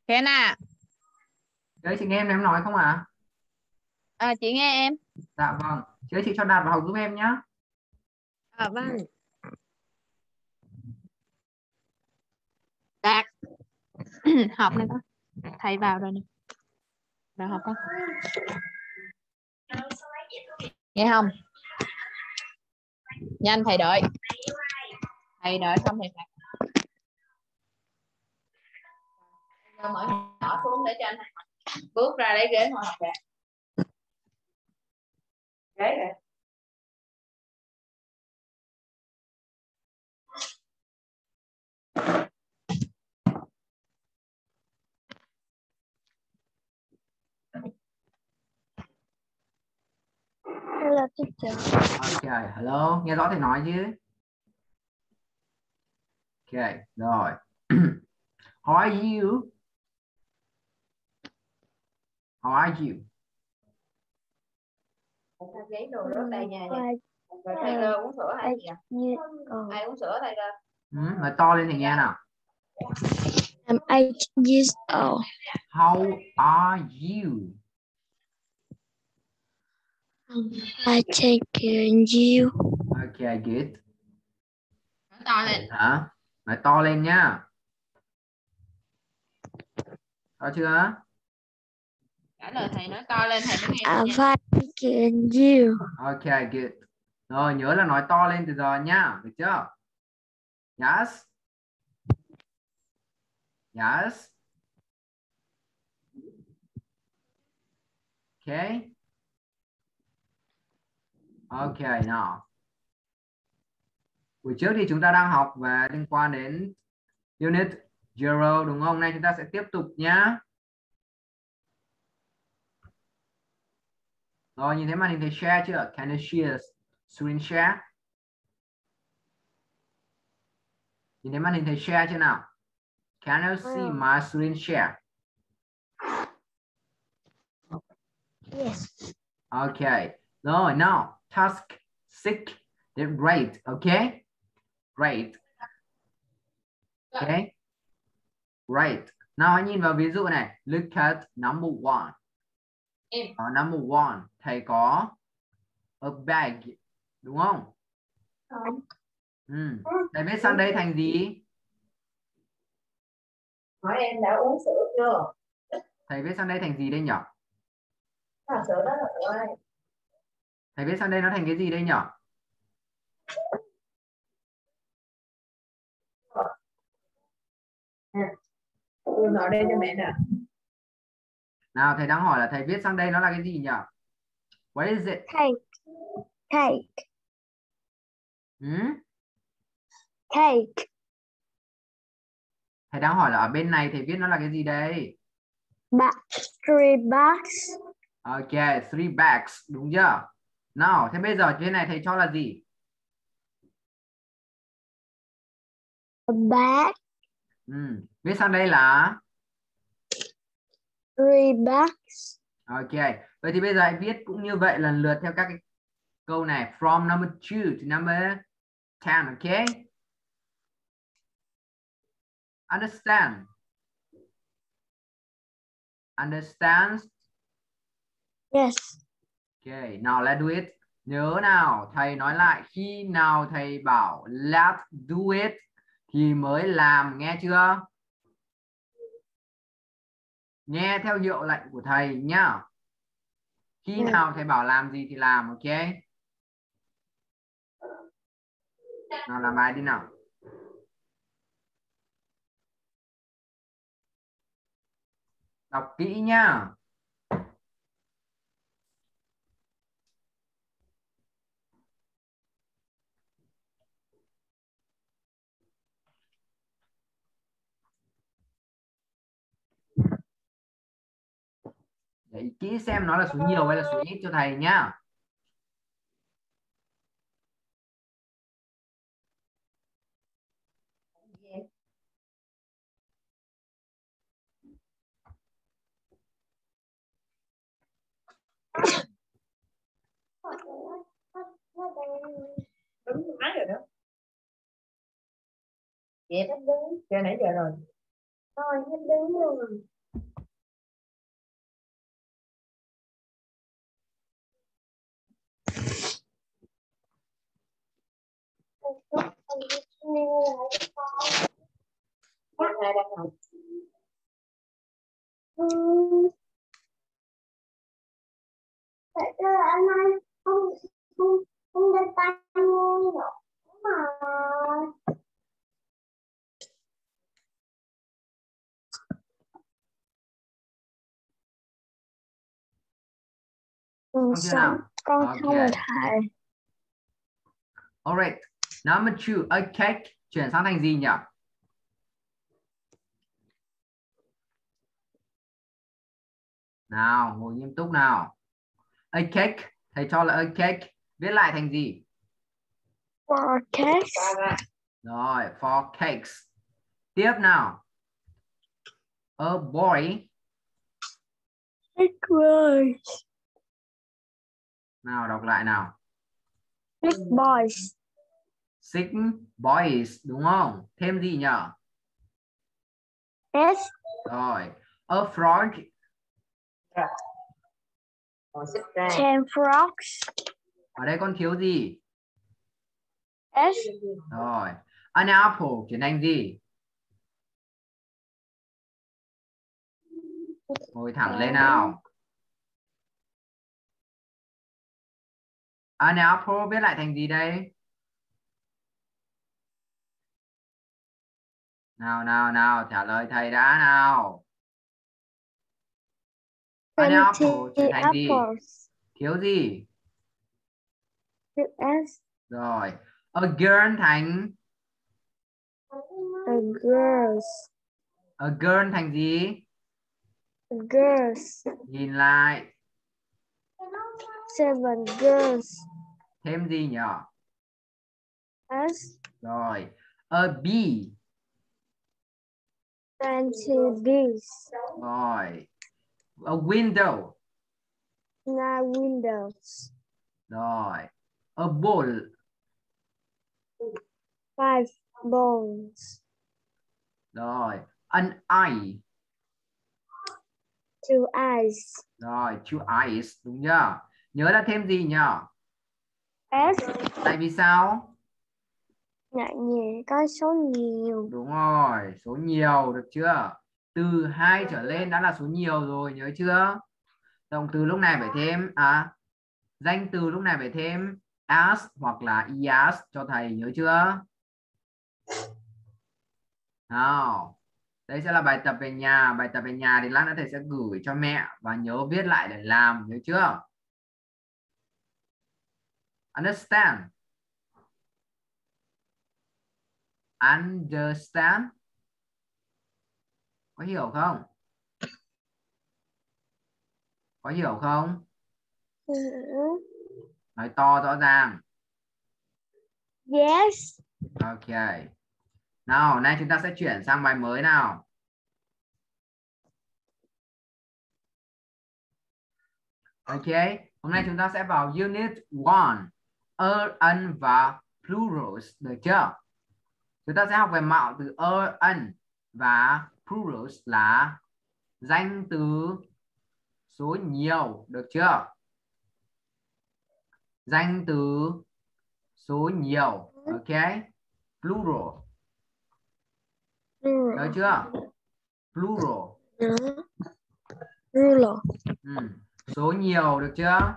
Khen à? Đấy, chị nghe em nói không ạ? Chị nghe em. Dạ vâng. Chị cho Đạt vào học giúp em nhé. Vâng. Đạt. Học này con. Thầy vào rồi nè. Vào học con. Nghe không? Nhanh thầy đợi. Thầy đợi không thầy phạt. Mở nhỏ xuống để cho anh bước ra lấy ghế ngồi học Đạt. Ghế rồi. Hello teacher. Ok, hello. Nghe rõ thầy nói chứ? Ok, rồi. How are you? How are you? Giấy đồ rớt đây nha. Rồi thầy cơ uống sữa hay gì à? Ai uống sữa thầy cơ? Nói to lên thì nghe nào. I'm 8 years old. How are you? I take care of you. Ok, good. Nói to lên. Hả? Nói to lên nhá. To chưa? Trả lời thầy nói to lên thầy mới nghe I nha. take care of you. Ok, good. Rồi, nhớ là nói to lên từ giờ nhá. Được chưa? Yes. Yes. Ok. Ok, nào. Buổi trước thì chúng ta đang học về liên quan đến unit zero đúng không? Nay chúng ta sẽ tiếp tục nhá. Rồi, nhìn thấy màn hình thầy share chưa? Can you share screen share? Nhìn thấy màn hình thầy share chưa nào? Can you see my screen share? Yes. Okay. Rồi, now task 6. Great. Okay. Great. Okay. Great. Nào hãy nhìn vào ví dụ này. Look at number 1. Ở number 1 thầy có a bag đúng không? Thầy viết sang đây thành gì? Hỏi em đã uống sữa chưa? Thầy viết sang đây thành gì đây nhỉ? Sữa đó là sữa ai? Thầy viết sang đây nó thành cái gì đây nhỉ? Tôi nói đây cho mẹ nè. Nào thầy đang hỏi là thầy viết sang đây nó là cái gì nhỉ? What is it? Cake. Cake. Hmm? Cake. Thầy đang hỏi là ở bên này thầy viết nó là cái gì đây? Three bags. Ok, 3 bags, đúng chưa? Nào, thế bây giờ trên này thầy cho là gì? A bag. Viết sang đây là 3 bags. ok. Vậy thì bây giờ hãy viết cũng như vậy lần lượt theo các cái câu này. From number 2 to number 10, ok? Understand. Understands. Yes. Ok, now let's do it. Nhớ nào, thầy nói lại khi nào thầy bảo let's do it thì mới làm, nghe chưa? Nghe theo hiệu lệnh của thầy nhá. Khi nào thầy bảo làm gì thì làm, ok? Nào làm bài đi nào. Đọc kỹ nhá. Để kỹ xem nó là số nhiều hay là số ít cho thầy nhá. Đúng máy rồi đó. Vậy đó đứng. Chờ nãy giờ rồi. Rồi, đứng luôn. Tại sao anh ơi không đưa tay mua mà Không chưa nào? con Ok. không rồi thầy. Alright. Number 2, a cake. Chuyển sang thành gì nhỉ? Nào, ngồi nghiêm túc nào. A cake, thầy cho là a cake. Viết lại thành gì? For cakes. Rồi, for cakes. Tiếp nào. A boy. Six boys. Nào, đọc lại nào. Six boys. Six boys, đúng không? Thêm gì nhỉ? S. Rồi, a frog. 10 frogs. Ở đây con thiếu gì? S. Rồi, an apple chuyển thành gì? Ngồi thẳng lên nào. An apple viết lại thành gì đây? Nào, trả lời thầy đã nào. An apple chuyển thành gì? Thiếu gì? S. Rồi, a girl thành A girls. a girl thành gì? Girls. Nhìn lại. 7 girls. Thêm gì nhỉ? S. Rồi, a bee. 20 bees. Rồi, a window. 9 windows. Rồi, a bowl. 5 bowls. Rồi, an eye. 2 eyes. Rồi, two eyes, đúng chưa? Nhớ là thêm gì nhỉ? S. Tại vì sao? Ngại nhẹ có số nhiều. Đúng rồi, số nhiều, được chưa? Từ 2 trở lên đã là số nhiều rồi, nhớ chưa? Động từ lúc này phải thêm danh từ lúc này phải thêm as hoặc là ias cho thầy, nhớ chưa? Nào, đây sẽ là bài tập về nhà. Bài tập về nhà thì lát nữa thầy sẽ gửi cho mẹ và nhớ viết lại để làm, nhớ chưa? Understand? Understand? Có hiểu không? Có hiểu không? Nói to rõ ràng. Yes. Ok. Nào, nay chúng ta sẽ chuyển sang bài mới nào. Ok, hôm nay chúng ta sẽ vào Unit 1. Ân và plurals, được chưa? Chúng ta sẽ học về mạo từ ân và plurals là danh từ số nhiều, được chưa? Danh từ số nhiều, ok? Plural, được chưa? Plural. Ruler. Số nhiều, được chưa?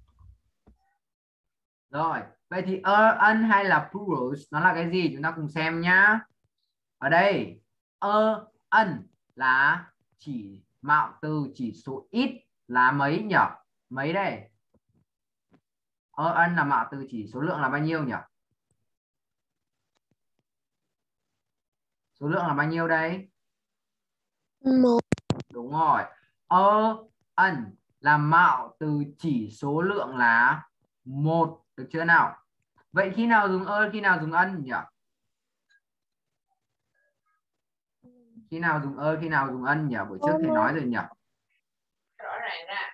Rồi, vậy thì ân hay là plurals nó là cái gì? Chúng ta cùng xem nhá. Ở đây, ân là chỉ mạo từ chỉ số ít là mấy nhỉ? Mấy đây? Ân là mạo từ chỉ số lượng là bao nhiêu nhỉ? Số lượng là bao nhiêu đây? 1. Đúng rồi. Ân là mạo từ chỉ số lượng là 1, được chưa nào? Vậy khi nào dùng khi nào dùng ân nhỉ? Khi nào dùng khi nào dùng ân nhỉ? Buổi trước thầy nói rồi nhỉ? Rõ ràng ra.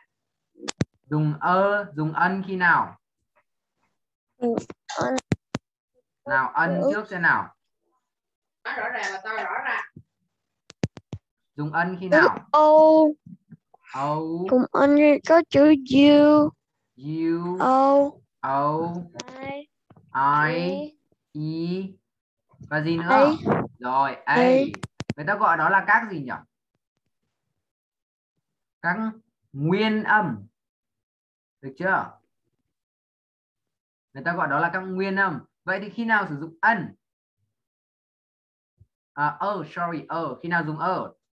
Dùng ân khi nào? Nào, ân trước xem nào. Nói rõ ràng và to rõ ràng. Dùng ân khi nào? O. O. Cùng ân có chữ you. You. O. O. I. E. Và gì nữa? A. Rồi, A. Người ta gọi đó là các gì nhỉ? Các nguyên âm. Được chưa? Người ta gọi đó là các nguyên âm. Vậy thì khi nào sử dụng ân? Sorry, khi nào dùng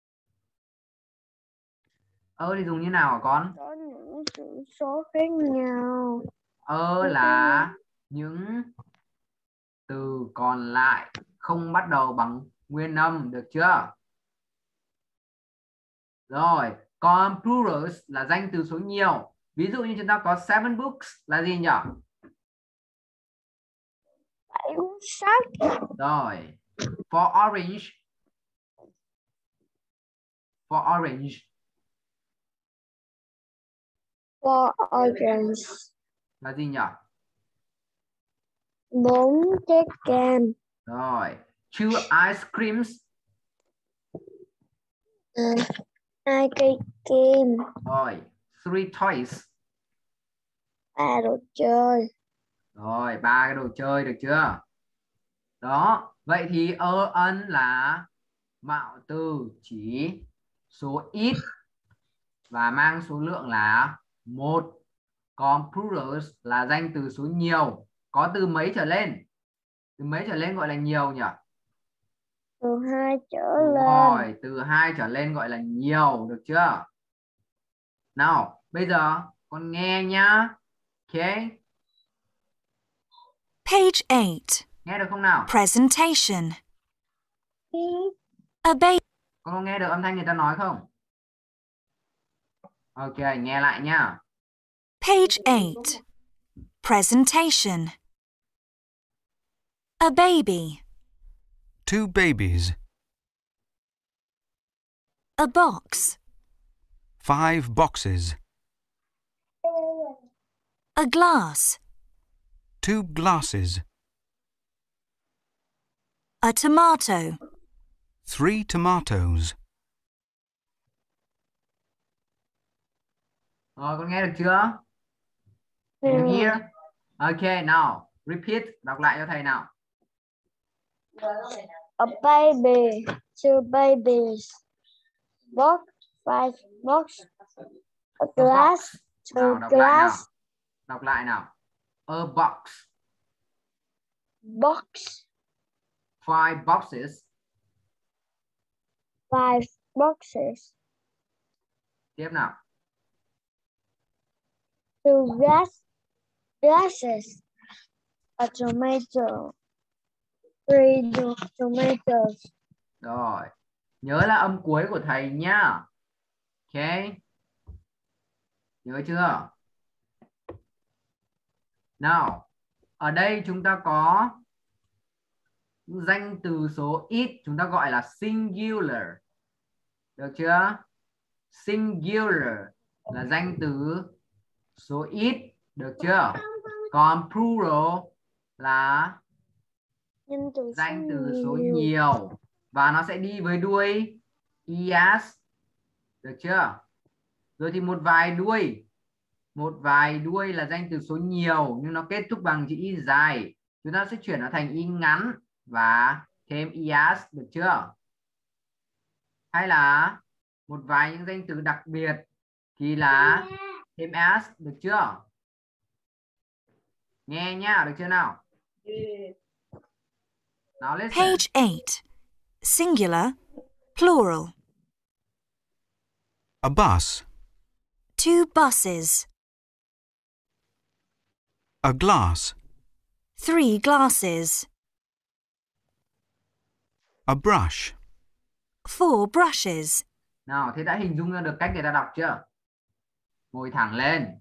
thì dùng như nào hả con? Có những chữ số khác nhau. Là những từ còn lại không bắt đầu bằng nguyên âm, được chưa? Rồi, còn plurals là danh từ số nhiều. Ví dụ như chúng ta có 7 books là gì nhỉ? 7 cuốn sách. Rồi, for orange. For orange. For orange. Là gì nhỉ? 4 trái cam. Rồi, 2 ice creams. 2 cây kem. Rồi, 3 toys. 3 đồ chơi. Rồi, 3 cái đồ chơi, được chưa? Đó, vậy thì ân là mạo từ chỉ số ít và mang số lượng là 1. Còn plurals là danh từ số nhiều, có từ mấy trở lên? Từ mấy trở lên gọi là nhiều nhỉ? Từ 2 trở Đúng lên. rồi, từ 2 trở lên gọi là nhiều, được chưa? Nào, bây giờ con nghe nhá. Ok. Page 8. Nghe được không nào? Presentation. A baby. Con có nghe được âm thanh người ta nói không? Ok, nghe lại nhá. Page 8. Presentation. A baby. 2 babies. A box. 5 boxes. A glass. 2 glasses. A tomato. 3 tomatoes. Rồi, con nghe được chưa? Can you hear? Ok, now repeat, đọc lại cho thầy nào. A baby. 2 babies. Box. 5 box. A glass. 2 Nào, đọc lại nào. glass. Đọc lại nào. A box. Box. 5 boxes. 5 boxes. Tiếp nào. 2 glasses. A tomato. 3 tomatoes. Rồi. Nhớ là âm cuối của thầy nhá. Ok. Nhớ chưa? Nào. Ở đây chúng ta có danh từ số ít, chúng ta gọi là singular. Được chưa? Singular là danh từ số ít, được chưa? Còn plural là danh từ số nhiều và nó sẽ đi với đuôi es, được chưa? Rồi thì một vài đuôi là danh từ số nhiều nhưng nó kết thúc bằng chữ y dài, chúng ta sẽ chuyển nó thành y ngắn và thêm es, được chưa? Hay là một vài những danh từ đặc biệt thì là thêm s, được chưa? Nghe nhá, được chưa nào? Now listen. Page 8. Singular. Plural. A bus. 2 buses. A glass. 3 glasses. A brush. 4 brushes. Nào, thế đã hình dung ra được cách người ta đọc chưa? Ngồi thẳng lên.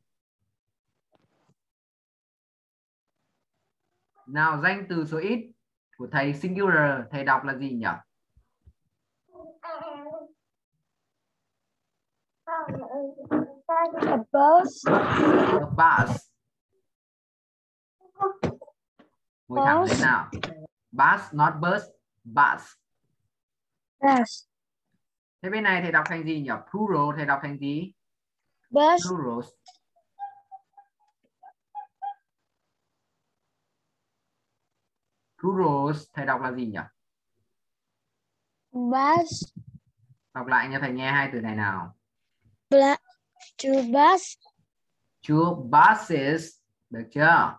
Nào, danh từ số ít của thầy singular, thầy đọc là gì nhỉ? A bus. A bus. Ngồi thẳng lên nào. Bus, not bus. Bus. Bus. Thế bên này thầy đọc thành gì nhỉ? Plural thầy đọc thành gì? Bus. Plurals. Plurals thầy đọc là gì nhỉ? Bus. Đọc lại cho thầy nghe hai từ này nào. Two bus. Two buses. Được chưa?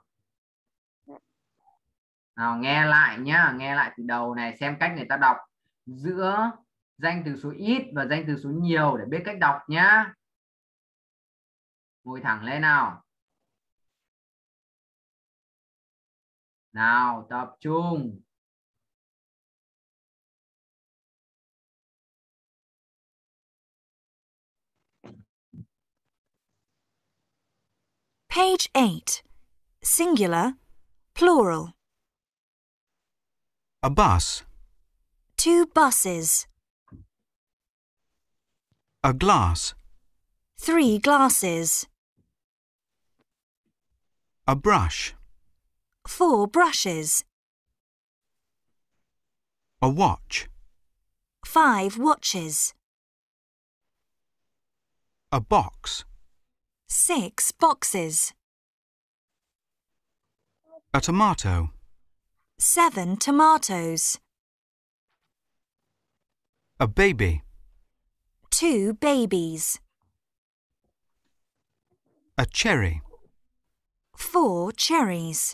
Nào nghe lại nhá, nghe lại từ đầu này xem cách người ta đọc giữa danh từ số ít và danh từ số nhiều để biết cách đọc nhá. Ngồi thẳng lên nào. Nào, tập trung. Page 8. Singular, plural. A bus. Two buses. A glass. Three glasses. A brush. Four brushes. A watch. Five watches. A box. Six boxes. A tomato. Seven tomatoes. A baby. Two babies. A cherry. Four cherries.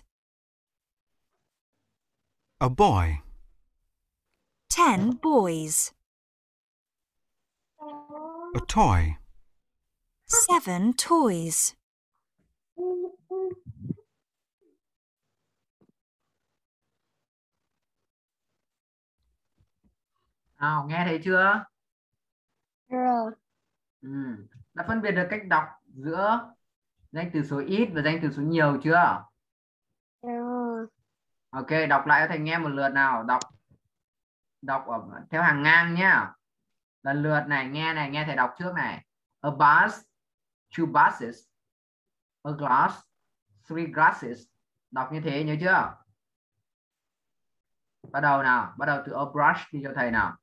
A boy. 10 boys. A toy. 7 toys. Nào, nghe thấy chưa? Rồi. Đã phân biệt được cách đọc giữa danh từ số ít và danh từ số nhiều chưa? Rồi. Ok, đọc lại cho thầy nghe một lượt nào. Đọc theo hàng ngang nhá. Lần lượt này, nghe thầy đọc trước này. A bus, two buses. A glass, three glasses. Đọc như thế nhớ chưa? Bắt đầu nào, bắt đầu từ a brush đi cho thầy nào.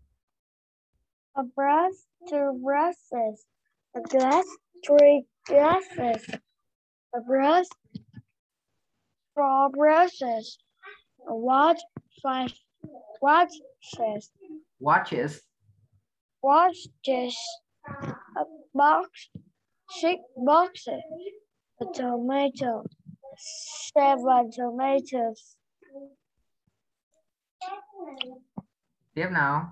A brush, two brushes. A glass, three glasses. A brush, four brushes. A watch, five watches. Watches. Watches. A box, six boxes. A tomato, seven tomatoes. Tiếp nào.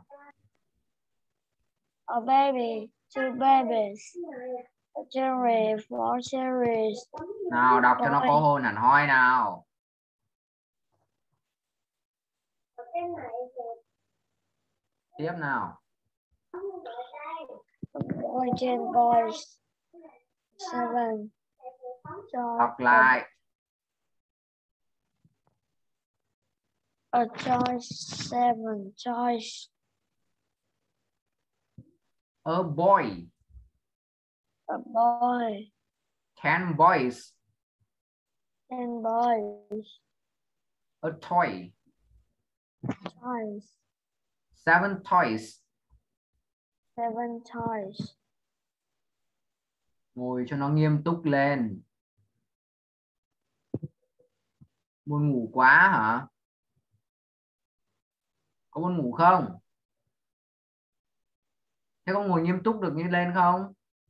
A baby, two babies. A cherry, four cherries. Nào, đọc cho nó có hồn hẳn hoi nào. Tiếp nào. Boy, 10 boys. 7. Đọc lại. A choice, 7 choice. A boy. A boy, 10 boys. 10 boys. A toy. Toys, 7 toys. 7 toys. Ngồi cho nó nghiêm túc lên. Buồn ngủ quá hả? Có buồn ngủ không? Thế có ngồi nghiêm túc được như lên không?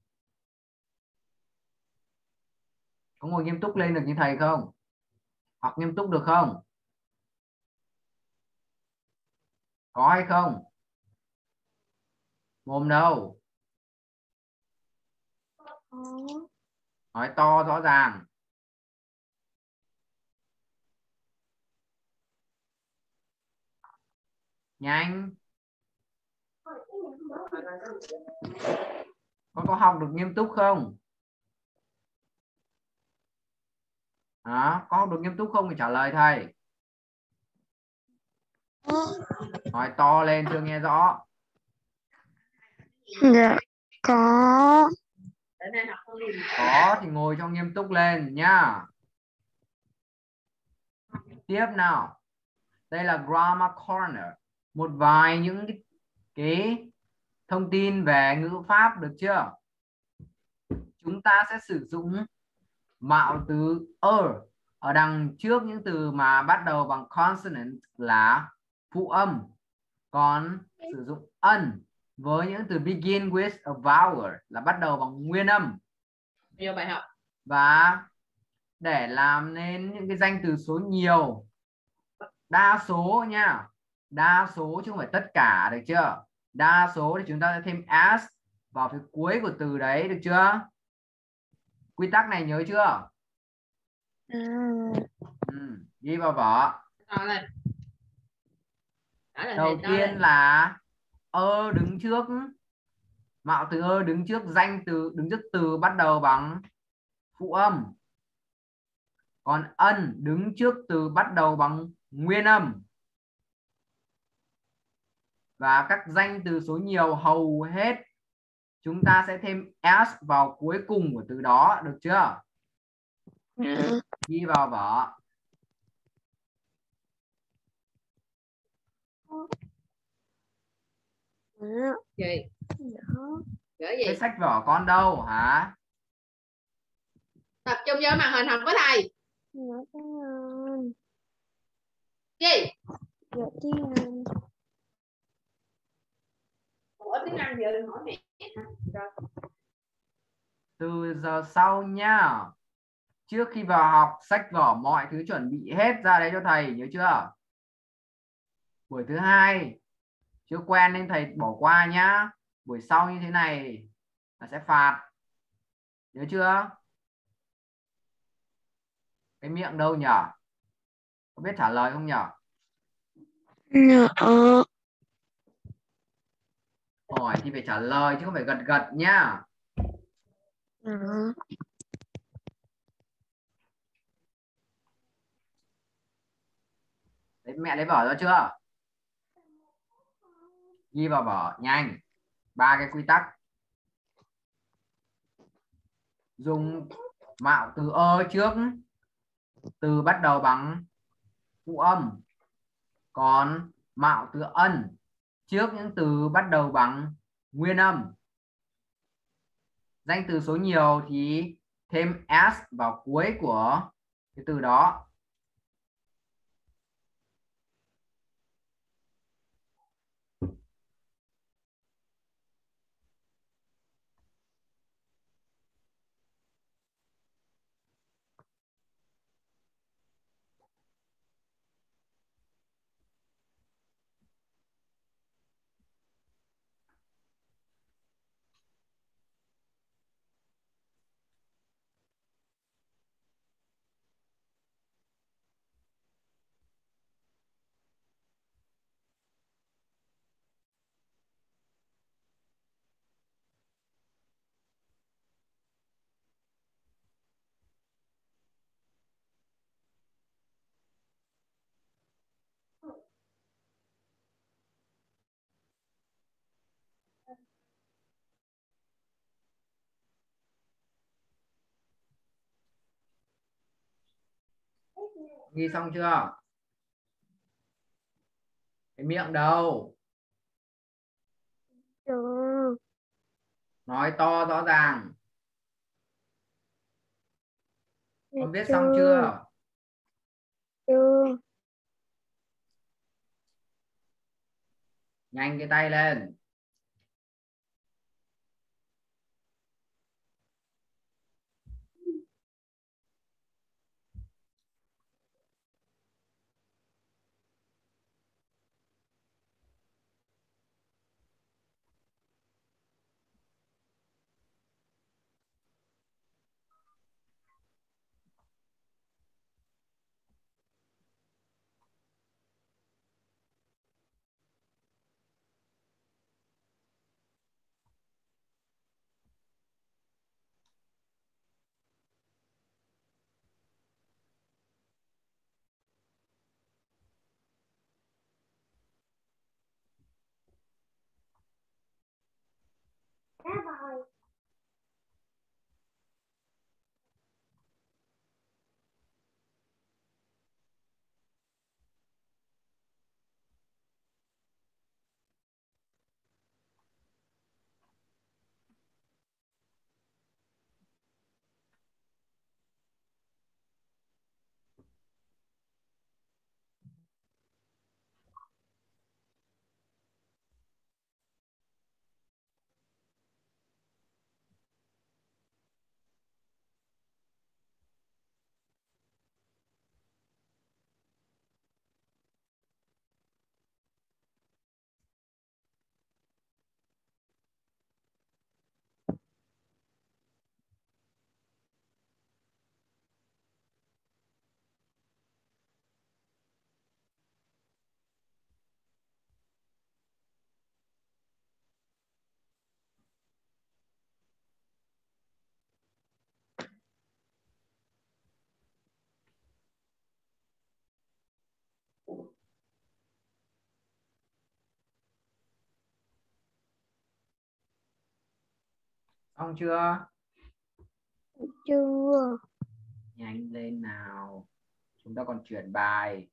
Có ngồi nghiêm túc lên được như thầy không? Học nghiêm túc được không? Có hay không? Mồm đâu? Nói to rõ ràng. Nhanh. Con có học được nghiêm túc không? Đó, có học được nghiêm túc không thì trả lời thầy. Nói to lên chưa nghe rõ. Dạ, có. Có thì ngồi cho nghiêm túc lên nhá. Tiếp nào. Đây là Grammar Corner. Một vài những cái thông tin về ngữ pháp, được chưa? Chúng ta sẽ sử dụng mạo từ ở đằng trước những từ mà bắt đầu bằng consonant là phụ âm, còn sử dụng un với những từ begin with a vowel là bắt đầu bằng nguyên âm. Vô bài học. Và để làm nên những cái danh từ số nhiều, đa số nha, đa số chứ không phải tất cả, được chưa? Đa số thì chúng ta sẽ thêm s vào phía cuối của từ đấy, được chưa? Quy tắc này nhớ chưa? Ghi vào vở. To lên. Đầu tiên là đứng trước, mạo từ đứng trước danh từ, đứng trước từ bắt đầu bằng phụ âm, còn ân đứng trước từ bắt đầu bằng nguyên âm. Và các danh từ số nhiều hầu hết chúng ta sẽ thêm s vào cuối cùng của từ đó, được chưa? Ghi vào vở. Gì? Gửi gì? Cái sách vở con đâu hả? Tập trung vô màn hình học với thầy. Gì? Ủa tiếng Anh giờ đừng hỏi mẹ. Từ giờ sau nha, trước khi vào học, sách vở mọi thứ chuẩn bị hết ra đấy cho thầy, nhớ chưa? Buổi thứ hai chưa quen nên thầy bỏ qua nhá. Buổi sau như thế này là sẽ phạt, nhớ chưa? Cái miệng đâu nhở? Có biết trả lời không nhở? Hỏi thì phải trả lời chứ không phải gật gật nhá. Đấy, mẹ lấy vở ra chưa? Ghi vào vở nhanh. 3 cái quy tắc. Dùng mạo từ trước từ bắt đầu bằng phụ âm, còn mạo từ ân trước những từ bắt đầu bằng nguyên âm. Danh từ số nhiều thì thêm s vào cuối của cái từ đó. Ghi xong chưa? Cái miệng đâu? Nói to rõ ràng. Con viết xong chưa? Nhanh cái tay lên. Xong chưa? Chưa. Nhanh lên nào. Chúng ta còn chuyển bài.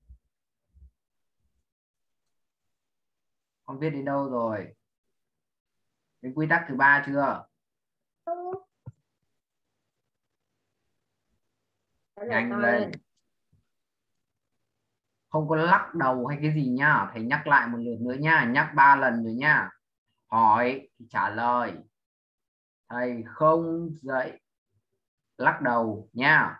Con biết đến đâu rồi? Đến quy tắc thứ 3 chưa? Nhanh lên. Không có lắc đầu hay cái gì nhá. Thầy nhắc lại một lượt nữa nha. Nhắc 3 lần rồi nha. Hỏi thì trả lời. Thầy không dạy lắc đầu nha.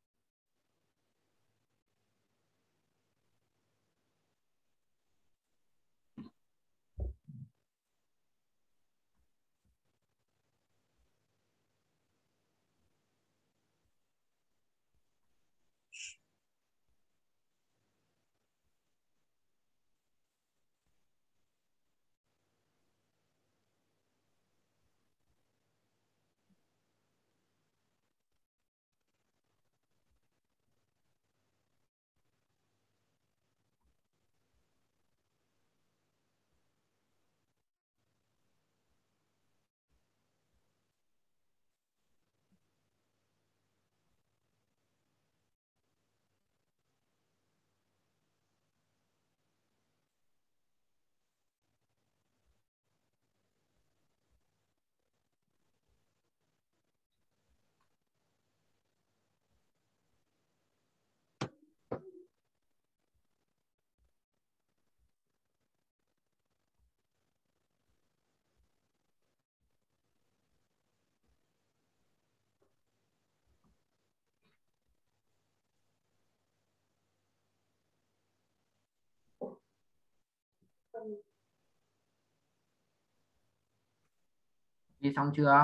Ghi xong chưa?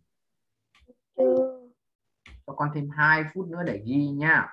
Chưa. Cho con thêm 2 phút nữa để ghi nha.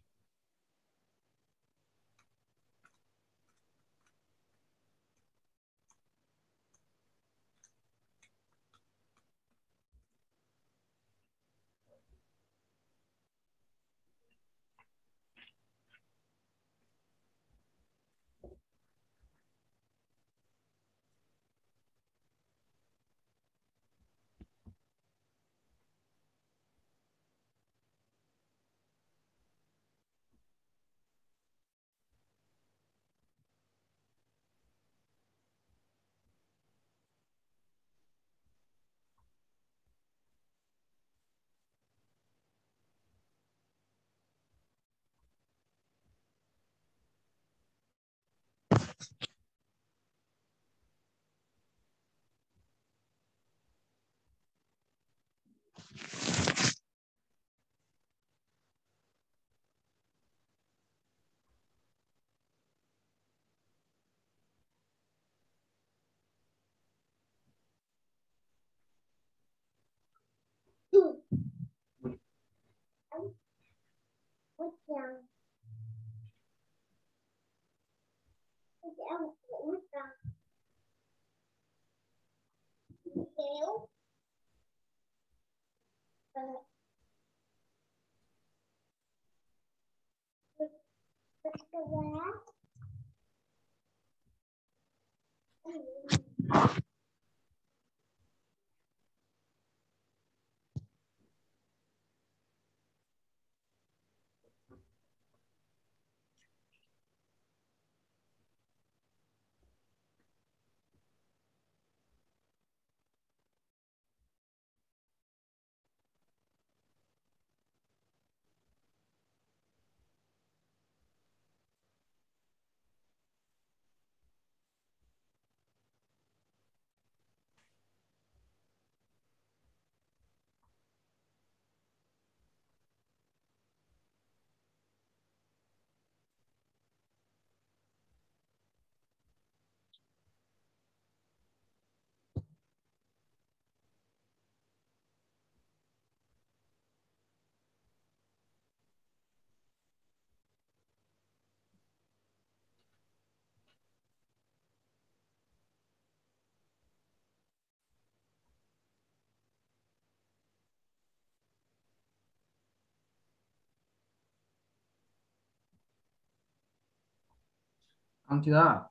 Xong chưa?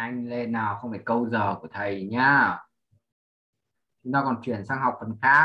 Nhanh lên nào, không phải câu giờ của thầy nhá. Chúng ta còn chuyển sang học phần khác.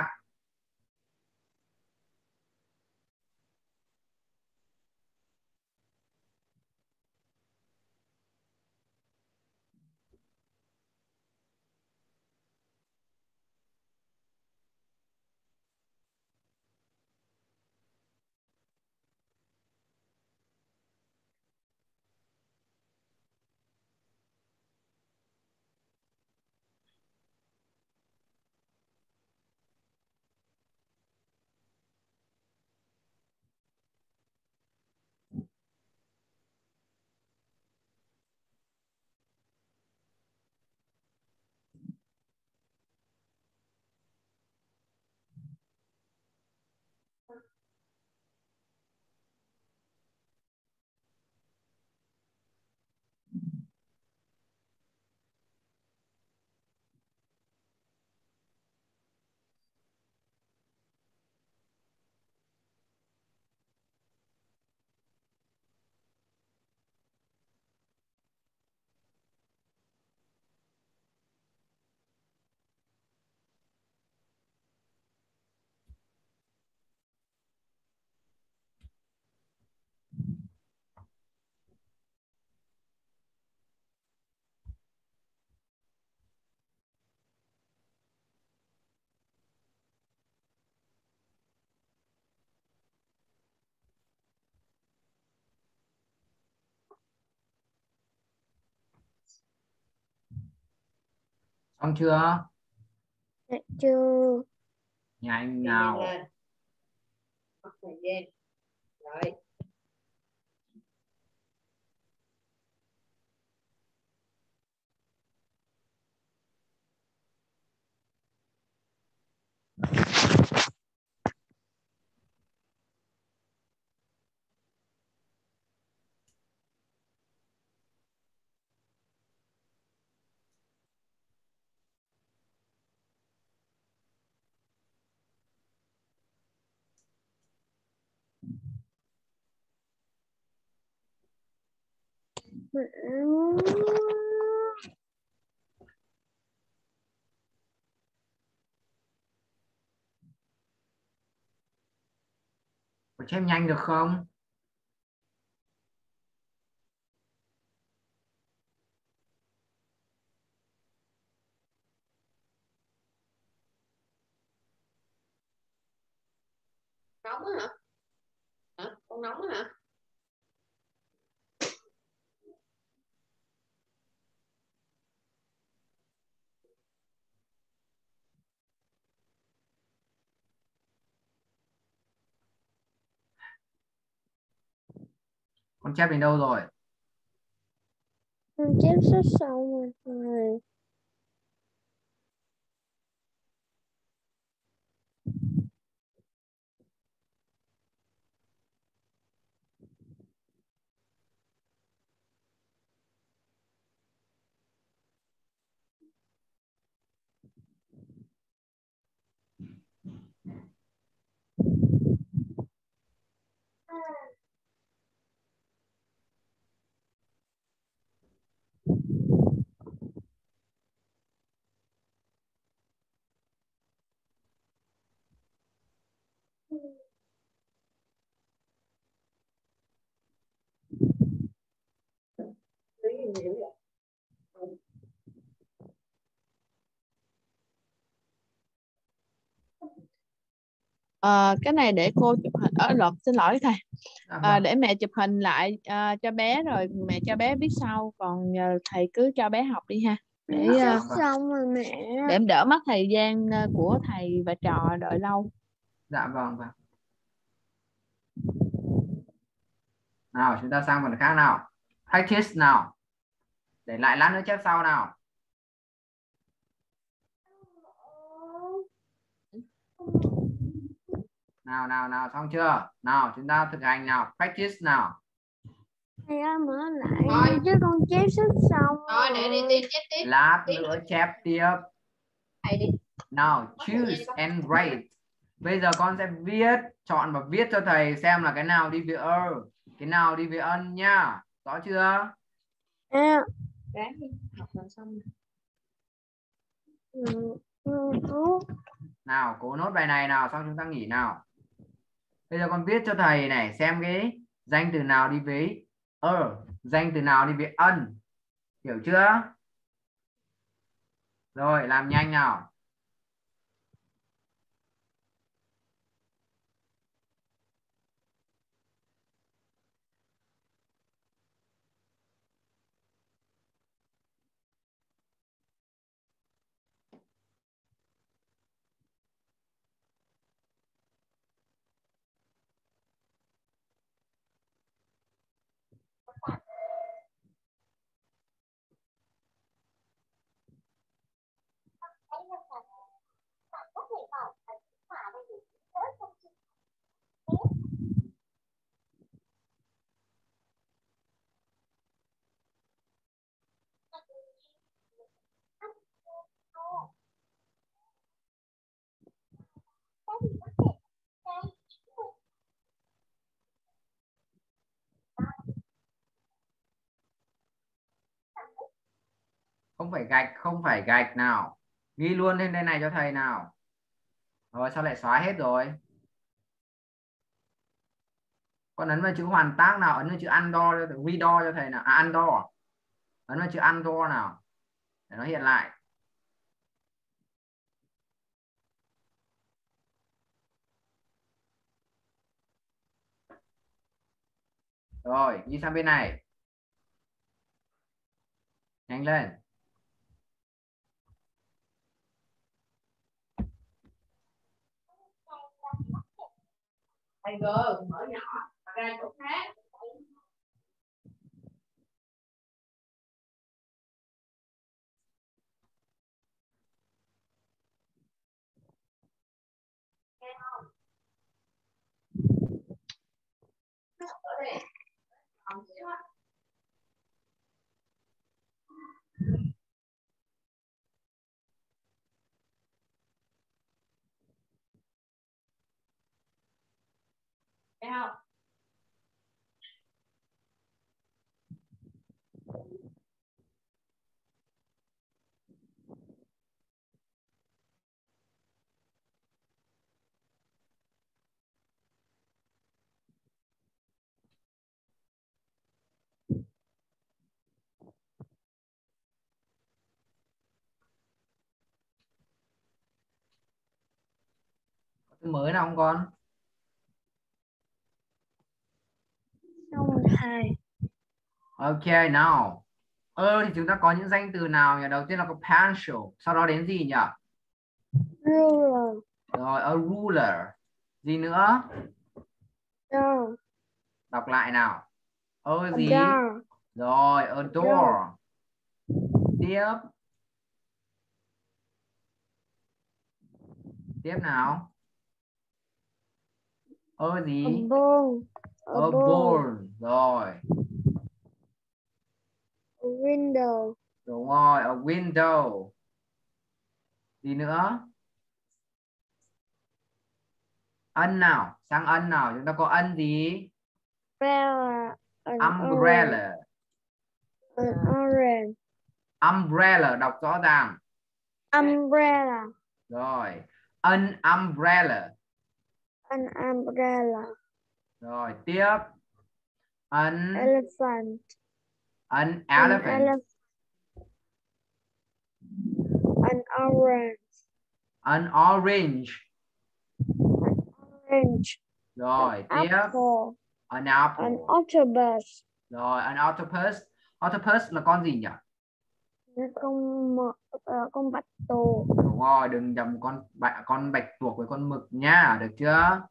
Xong chưa? Dạ chưa. Nhanh Đi nào. nhanh lên. Mất thời gian. Rồi. Có chép nhanh được không? Nóng á hả? Hả? Con nóng á hả? Con chép đến đâu rồi? Con chép sách xong rồi. Cái này để cô chụp hình ở luật, xin lỗi thầy. Dạ vâng. Để mẹ chụp hình lại cho bé rồi mẹ cho bé viết sau, còn thầy cứ cho bé học đi ha, để Dạ vâng. Xong rồi mẹ. để em đỡ mất thời gian của thầy và trò đợi lâu. Dạ vâng vâng. Nào chúng ta sang phần khác nào. Practice nào. Để lại lát nữa chép sau nào. Nào xong chưa? Nào chúng ta thực hành nào. Practice nào. Thầy ơi mở lại chứ con chép sách xong. Thôi để đi tiếp chép tiếp. Lát nữa chép tiếp. Thầy đi. Nào choose and write. Bây giờ con sẽ viết, chọn và viết cho thầy xem là cái nào đi với cái nào đi với ân nhá. Rõ chưa? Ráng đi, học là xong. Nào, cố nốt bài này nào, xong chúng ta nghỉ nào. Bây giờ con viết cho thầy này, xem cái danh từ nào đi với danh từ nào đi với ân. Hiểu chưa? Rồi, làm nhanh nào. Không phải gạch nào. Ghi luôn lên đây này cho thầy nào. Rồi sao lại xóa hết rồi? Con ấn vào chữ hoàn tác nào, ấn vào chữ Andor cho vi đo cho thầy nào. À, Andor. Ấn vào chữ Andor nào. Để nó hiện lại. Rồi, đi sang bên này. Nhanh lên. Thầy gờ, mở nhỏ, ra chỗ khác. Ở đây. Không xíu á. Thấy không? Có từ mới nào không con? Không thầy. Ok, nào. Thì chúng ta có những danh từ nào nhỉ? Đầu tiên là có pencil, sau đó đến gì nhỉ? Ruler. Rồi, a ruler. Gì nữa? Door. Đọc lại nào. Gì? Door. Rồi, a door. Tiếp. Tiếp nào. Gì? A ball. A ball. Rồi. A window. Đúng rồi, a window. Gì nữa? Ân nào, sang ân nào, chúng ta có ân gì? Umbrella. Umbrella. An orange. Umbrella, đọc rõ ràng. Umbrella. Rồi, an umbrella. An umbrella. Rồi, tiếp. Elephant. An elephant. An orange. An orange. Orange. Rồi, tiếp. Apple. An apple. An octopus. Rồi, an octopus. Octopus là con gì nhỉ? Con bạch tuộc. Đúng rồi, đừng nhầm con bạch tuộc với con mực nha, được chưa?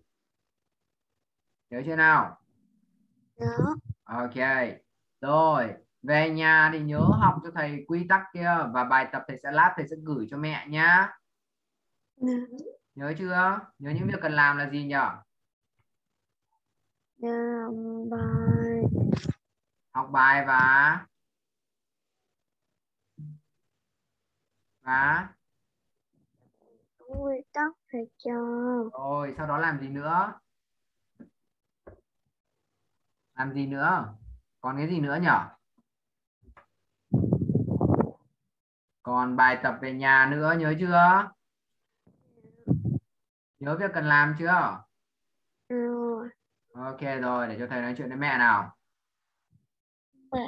Nhớ chưa nào? Đó. Ok. Rồi, về nhà thì nhớ học cho thầy quy tắc kia và bài tập thầy sẽ lát thầy sẽ gửi cho mẹ nhá. Nhớ chưa? Nhớ những việc cần làm là gì nhỉ? Bài. Học bài và Quy tắc thầy cho. rồi sau đó làm gì nữa? Làm gì nữa? Còn cái gì nữa nhỉ? Còn bài tập về nhà nữa nhớ chưa? Nhớ việc cần làm chưa? Rồi. Ok rồi, để cho thầy nói chuyện với mẹ nào. Mẹ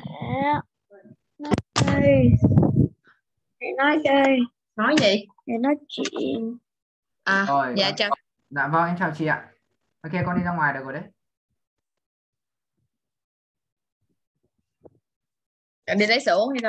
ơi, mẹ nói đây, Nói gì? mẹ nói chuyện. Rồi, Dạ chào. dạ vâng, em chào chị ạ. Ok, con đi ra ngoài được rồi đấy. Đi lấy sữa uống đi con.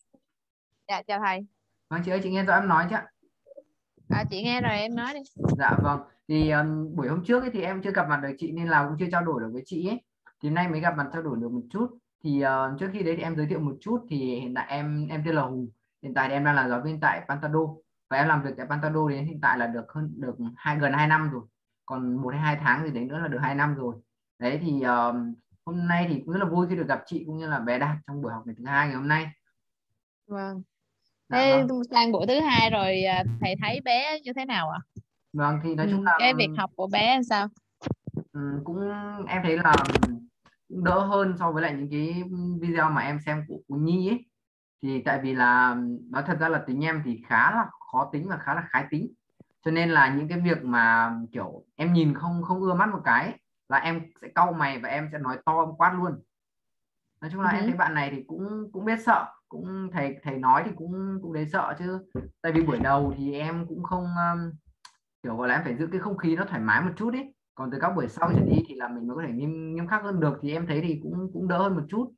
Dạ chào thầy. Vâng chị ơi, chị nghe rõ em nói chứ ạ? Chị nghe rồi em nói đi. Dạ vâng, thì buổi hôm trước ấy, thì em chưa gặp mặt được chị nên là cũng chưa trao đổi được với chị ấy. Thì nay mới gặp mặt trao đổi được một chút. Thì trước khi đấy thì em giới thiệu một chút, thì hiện tại em tên là Hùng. Hiện tại thì em đang là giáo viên tại Pantado, và em làm việc tại Pantado đến hiện tại là được gần 2 năm rồi. Còn 1 hay 2 tháng thì đấy nữa là được 2 năm rồi. Đấy thì hôm nay thì cũng rất là vui khi được gặp chị cũng như là bé Đạt trong buổi học ngày thứ hai ngày hôm nay. Vâng. Dạ Thế vâng. sang buổi thứ hai rồi thầy thấy bé như thế nào ạ? Vâng thì nói chung là Cái việc học của bé làm sao? cũng em thấy là cũng đỡ hơn so với lại những cái video mà em xem của Nhi ấy. Thì tại vì là nói thật ra là tính em thì khá là khó tính và khá là khái tính, cho nên là những cái việc mà kiểu em nhìn không không ưa mắt một cái ấy, là em sẽ cau mày và em sẽ nói to em quát luôn. Nói chung là em thấy bạn này thì cũng cũng biết sợ, cũng thầy nói thì cũng cũng đấy sợ chứ. Tại vì buổi đầu thì em cũng không kiểu gọi là em phải giữ cái không khí nó thoải mái một chút ấy, còn từ các buổi sau trở đi thì là mình mới có thể nghiêm khắc hơn được, thì em thấy thì cũng cũng đỡ hơn một chút.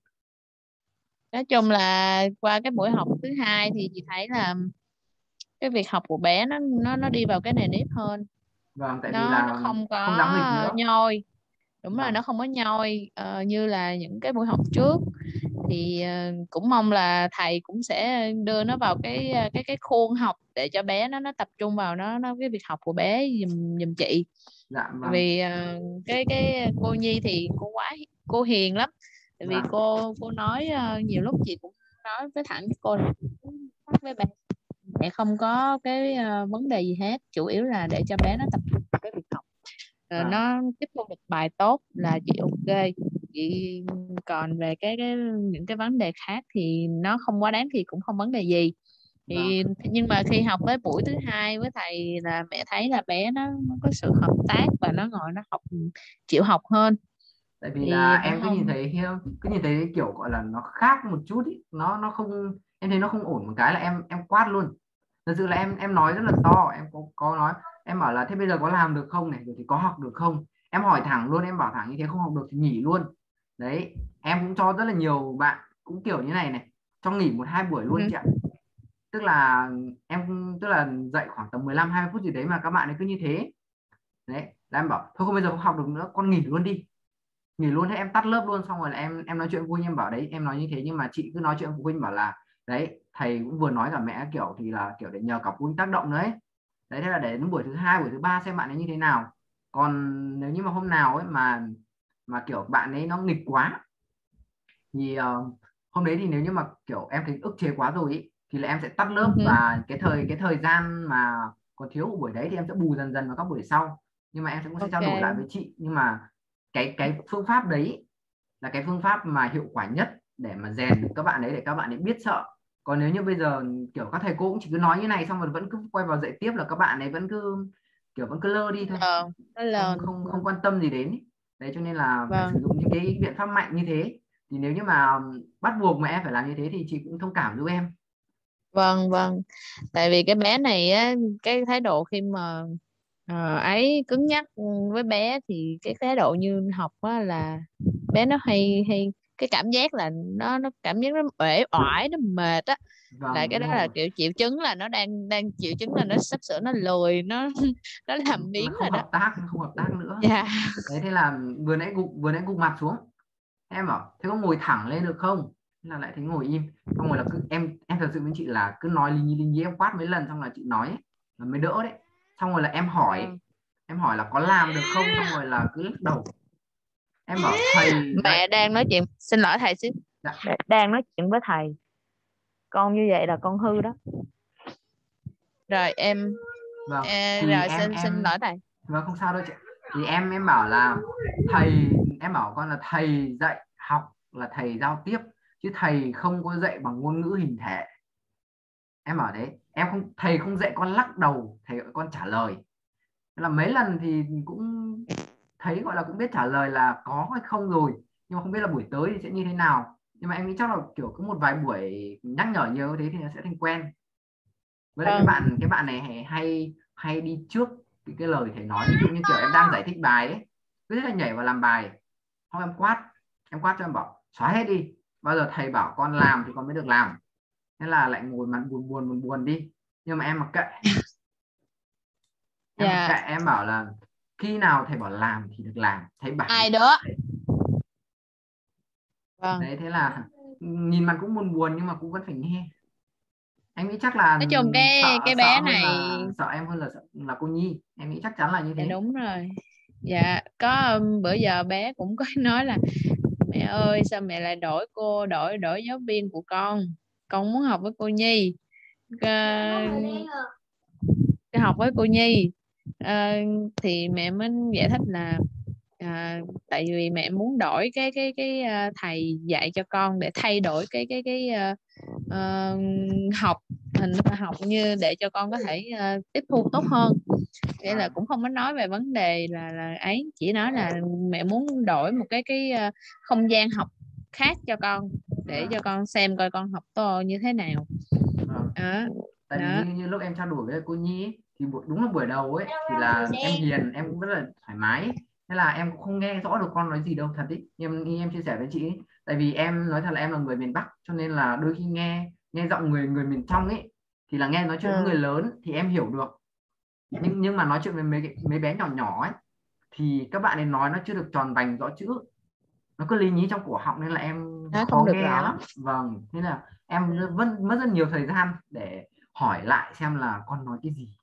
Nói chung là qua cái buổi học thứ hai thì chị thấy là cái việc học của bé nó đi vào cái nề nếp hơn. Vâng, tại vì Nó là không không dám nghịch có nữa. nhoi. Đúng là Vâng. nó không có nhoi như là những cái buổi học trước. Thì cũng mong là thầy cũng sẽ đưa nó vào cái khuôn học để cho bé nó tập trung vào nó cái việc học của bé giùm chị. Dạ vâng. Vì cái cô Nhi thì cô hiền lắm. Tại vì Vâng. cô nói nhiều lúc chị cũng nói với thẳng cô là với bé mẹ không có cái vấn đề gì hết, chủ yếu là để cho bé nó tập trung vào cái việc học. Vâng. Nó tiếp thu được bài tốt là chị ok. Chị còn về cái những cái vấn đề khác thì nó không quá đáng thì cũng không vấn đề gì. Thì Vâng. nhưng mà khi học với buổi thứ hai với thầy là mẹ thấy là bé nó có sự hợp tác và nó ngồi nó học, chịu học hơn. Tại vì Thì là em không. cứ nhìn thấy kiểu gọi là nó khác một chút ý. Nó không, em thấy nó không ổn một cái là em quát luôn. Thật sự là em nói rất là to, em có nói, em bảo là thế bây giờ có làm được không này, rồi thì có học được không, em hỏi thẳng luôn, em bảo thẳng như thế, không học được thì nghỉ luôn. Đấy, em cũng cho rất là nhiều bạn cũng kiểu như này cho nghỉ 1-2 buổi luôn chị ạ. Tức là tức là dạy khoảng tầm 15-20 phút gì đấy mà các bạn ấy cứ như thế. Đấy là em bảo thôi không, bây giờ không học được nữa, con nghỉ luôn đi, nghỉ luôn. Thế em tắt lớp luôn, xong rồi là em nói chuyện với phụ huynh, em bảo đấy em nói như thế nhưng mà chị cứ nói chuyện với phụ huynh bảo là đấy thầy cũng vừa nói cả mẹ kiểu thì là kiểu để nhờ cả phụ huynh tác động đấy. Đấy, thế là để đến buổi thứ hai buổi thứ ba xem bạn ấy như thế nào. Còn nếu như mà hôm nào ấy mà kiểu bạn ấy nó nghịch quá thì hôm đấy thì nếu như mà kiểu em thấy ức chế quá rồi ý, thì là em sẽ tắt lớp, và cái thời gian mà còn thiếu của buổi đấy thì em sẽ bù dần dần vào các buổi sau. Nhưng mà em cũng sẽ trao đổi lại với chị, nhưng mà cái phương pháp đấy là cái phương pháp mà hiệu quả nhất để mà rèn được các bạn ấy, để các bạn ấy biết sợ. Còn nếu như bây giờ kiểu các thầy cô cũng chỉ cứ nói như này xong rồi vẫn cứ quay vào dạy tiếp là các bạn ấy vẫn cứ kiểu vẫn cứ lơ đi thôi, không quan tâm gì đến ý. Đấy cho nên là phải sử dụng những cái biện pháp mạnh như thế. Thì nếu như mà bắt buộc mà em phải làm như thế thì chị cũng thông cảm giúp em. Vâng. Tại vì cái bé này á, cái thái độ khi mà ấy cứng nhắc với bé thì cái thái độ như học á là bé nó hay cái cảm giác là nó cảm giác nó uể oải, nó mệt á. Là Vâng, cái đúng đó rồi. là kiểu triệu chứng là nó đang triệu chứng là nó sắp sửa nó lười, nó làm biếng rồi đó. Không hợp tác nữa. Dạ. Đấy, thế là vừa nãy gục mặt xuống, em bảo thế có ngồi thẳng lên được không, thế là lại thấy ngồi im. Xong rồi là cứ em thật sự với chị là cứ nói linh nhí em quát mấy lần xong là chị nói ấy, là mới đỡ đấy. Xong rồi là em hỏi là có làm được không, xong rồi là cứ lắc đầu. Em bảo thầy dạy. Mẹ đang nói chuyện, xin lỗi thầy xíu. Dạ. Đang nói chuyện với thầy, con như vậy là con hư đó. Rồi em Vâng thì rồi xin lỗi thầy. vâng không sao đâu chị. Thì em bảo là em bảo con là thầy dạy học là thầy giao tiếp, chứ thầy không có dạy bằng ngôn ngữ hình thể. Em bảo đấy, thầy không dạy con lắc đầu, thầy gọi con trả lời. Thế là mấy lần thì cũng thấy gọi là cũng biết trả lời là có hay không rồi, nhưng mà không biết là buổi tới thì sẽ như thế nào. Nhưng mà em nghĩ chắc là kiểu có một vài buổi nhắc nhở nhiều thế thì nó sẽ thành quen. Với lại cái bạn này hay hay đi trước cái lời thầy nói, ví dụ như kiểu em đang giải thích bài ấy, cứ thế là nhảy vào làm bài, không em quát cho em bảo xóa hết đi, bao giờ thầy bảo con làm thì con mới được làm. Thế là lại ngồi mặt buồn đi. Nhưng mà em mặc kệ, em bảo là khi nào thầy bảo làm thì được làm, thầy bảo ai đó. Vâng. Đấy, thế là nhìn mặt cũng buồn nhưng mà cũng vẫn phải nghe. Em nghĩ chắc là Nói chung cái bé này sợ em hơn là cô Nhi, em nghĩ chắc chắn là như thế. Dạ, đúng rồi. Dạ, có bữa giờ bé cũng có nói là mẹ ơi sao mẹ lại đổi giáo viên của con muốn học với cô Nhi. Học với cô Nhi. Thì mẹ mới giải thích là tại vì mẹ muốn đổi cái thầy dạy cho con để thay đổi cái học hình học như để cho con có thể tiếp thu tốt hơn. Nghĩa là cũng không có nói về vấn đề là ấy, chỉ nói là mẹ muốn đổi một cái không gian học khác cho con để cho con xem coi con học to như thế nào. Tại vì như lúc em trao đổi với cô Nhi ấy, thì đúng là buổi đầu ấy thì là em hiền, em cũng rất là thoải mái, thế là em cũng không nghe rõ được con nói gì đâu, thật ý. Em chia sẻ với chị ấy, tại vì em nói thật là em là người miền Bắc, cho nên là đôi khi nghe giọng người miền trong ấy thì là nghe nói chuyện với người lớn thì em hiểu được, nhưng mà nói chuyện với mấy bé nhỏ ấy thì các bạn ấy nói nó chưa được tròn vành rõ chữ, nó cứ lý nhí trong cổ họng nên là em khó nghe lắm. Vâng, thế là em vẫn mất rất nhiều thời gian để hỏi lại xem là con nói cái gì.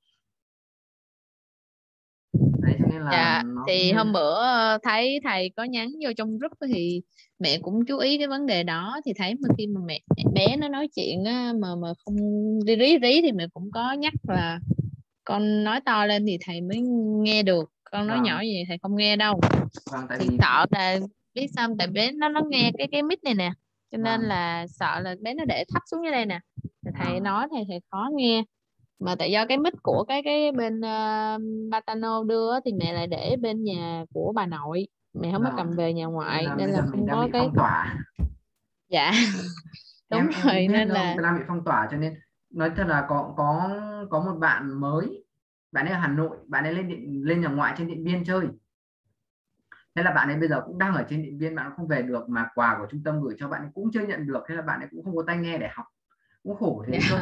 Đấy, cho nên là thì hôm bữa thấy thầy có nhắn vô trong group thì mẹ cũng chú ý cái vấn đề đó, thì thấy mà khi mà bé nó nói chuyện á, mà không rí thì mẹ cũng có nhắc là con nói to lên thì thầy mới nghe được, con nói nhỏ gì thầy không nghe đâu. Tại thì vì sợ là biết sao, tại bé nó nghe cái mic này nè, cho nên là sợ là bé nó để thấp xuống như đây nè, thầy nói thầy khó nghe. Mà tại do cái mic của cái bên Batano đưa thì mẹ lại để bên nhà của bà nội, mẹ không có cầm về nhà ngoại nên là không có cái phong tỏa. Dạ đúng em rồi, nên đâu, là đang bị phong tỏa, cho nên nói thật là có một bạn mới, bạn ấy ở Hà Nội, bạn ấy lên nhà ngoại trên Điện Biên chơi. Thế là bạn ấy bây giờ cũng đang ở trên Điện Biên, bạn không về được, mà quà của trung tâm gửi cho bạn ấy cũng chưa nhận được, thế là bạn ấy cũng không có tai nghe để học, cũng khổ thế cơ.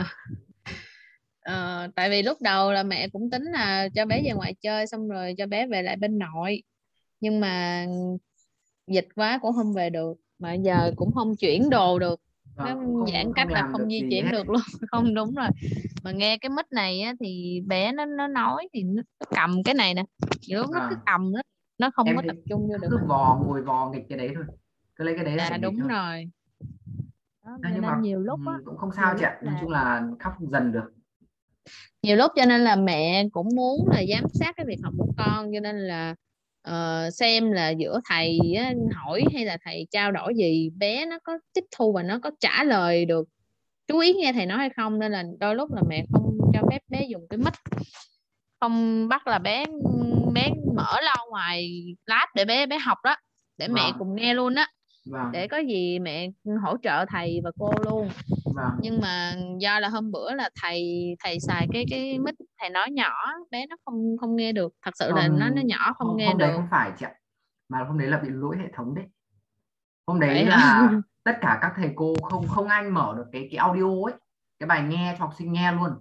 Tại vì lúc đầu là mẹ cũng tính là cho bé về ngoại chơi xong rồi cho bé về lại bên nội, nhưng mà dịch quá cũng không về được, mà giờ cũng không chuyển đồ được, nó giãn cách là không di chuyển được luôn. Không, đúng rồi. Mà nghe cái mic này á, thì bé nó nói thì nó cầm cái này nè, lúc nó cứ cầm nó không có tập trung vô được, cứ ngồi vò nghịch cái đấy thôi, cứ lấy cái đấy là phải đúng thôi. rồi đó, nhưng mà nhiều lúc á cũng không sao chị ạ, nói chung là khắc phục dần được. Nhiều lúc cho nên là mẹ cũng muốn là giám sát cái việc học của con, cho nên là xem là giữa thầy hỏi hay là thầy trao đổi gì bé nó có tiếp thu và nó có trả lời được, chú ý nghe thầy nói hay không. Nên là đôi lúc là mẹ không cho phép bé dùng cái mic, không bắt là bé mở loa ngoài lab để bé học đó, để mẹ cùng nghe luôn á. Để có gì mẹ hỗ trợ thầy và cô luôn. Nhưng mà do là hôm bữa là thầy xài cái mic, thầy nói nhỏ bé nó không nghe được, thật sự là nó nhỏ không nghe hôm được. Đấy không phải chị ạ, mà hôm đấy là bị lỗi hệ thống đấy. Hôm đấy là tất cả các thầy cô không ai mở được cái audio ấy, cái bài nghe cho học sinh nghe luôn.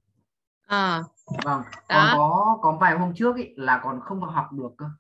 Vâng, còn có vài hôm trước ấy là còn không học được cơ.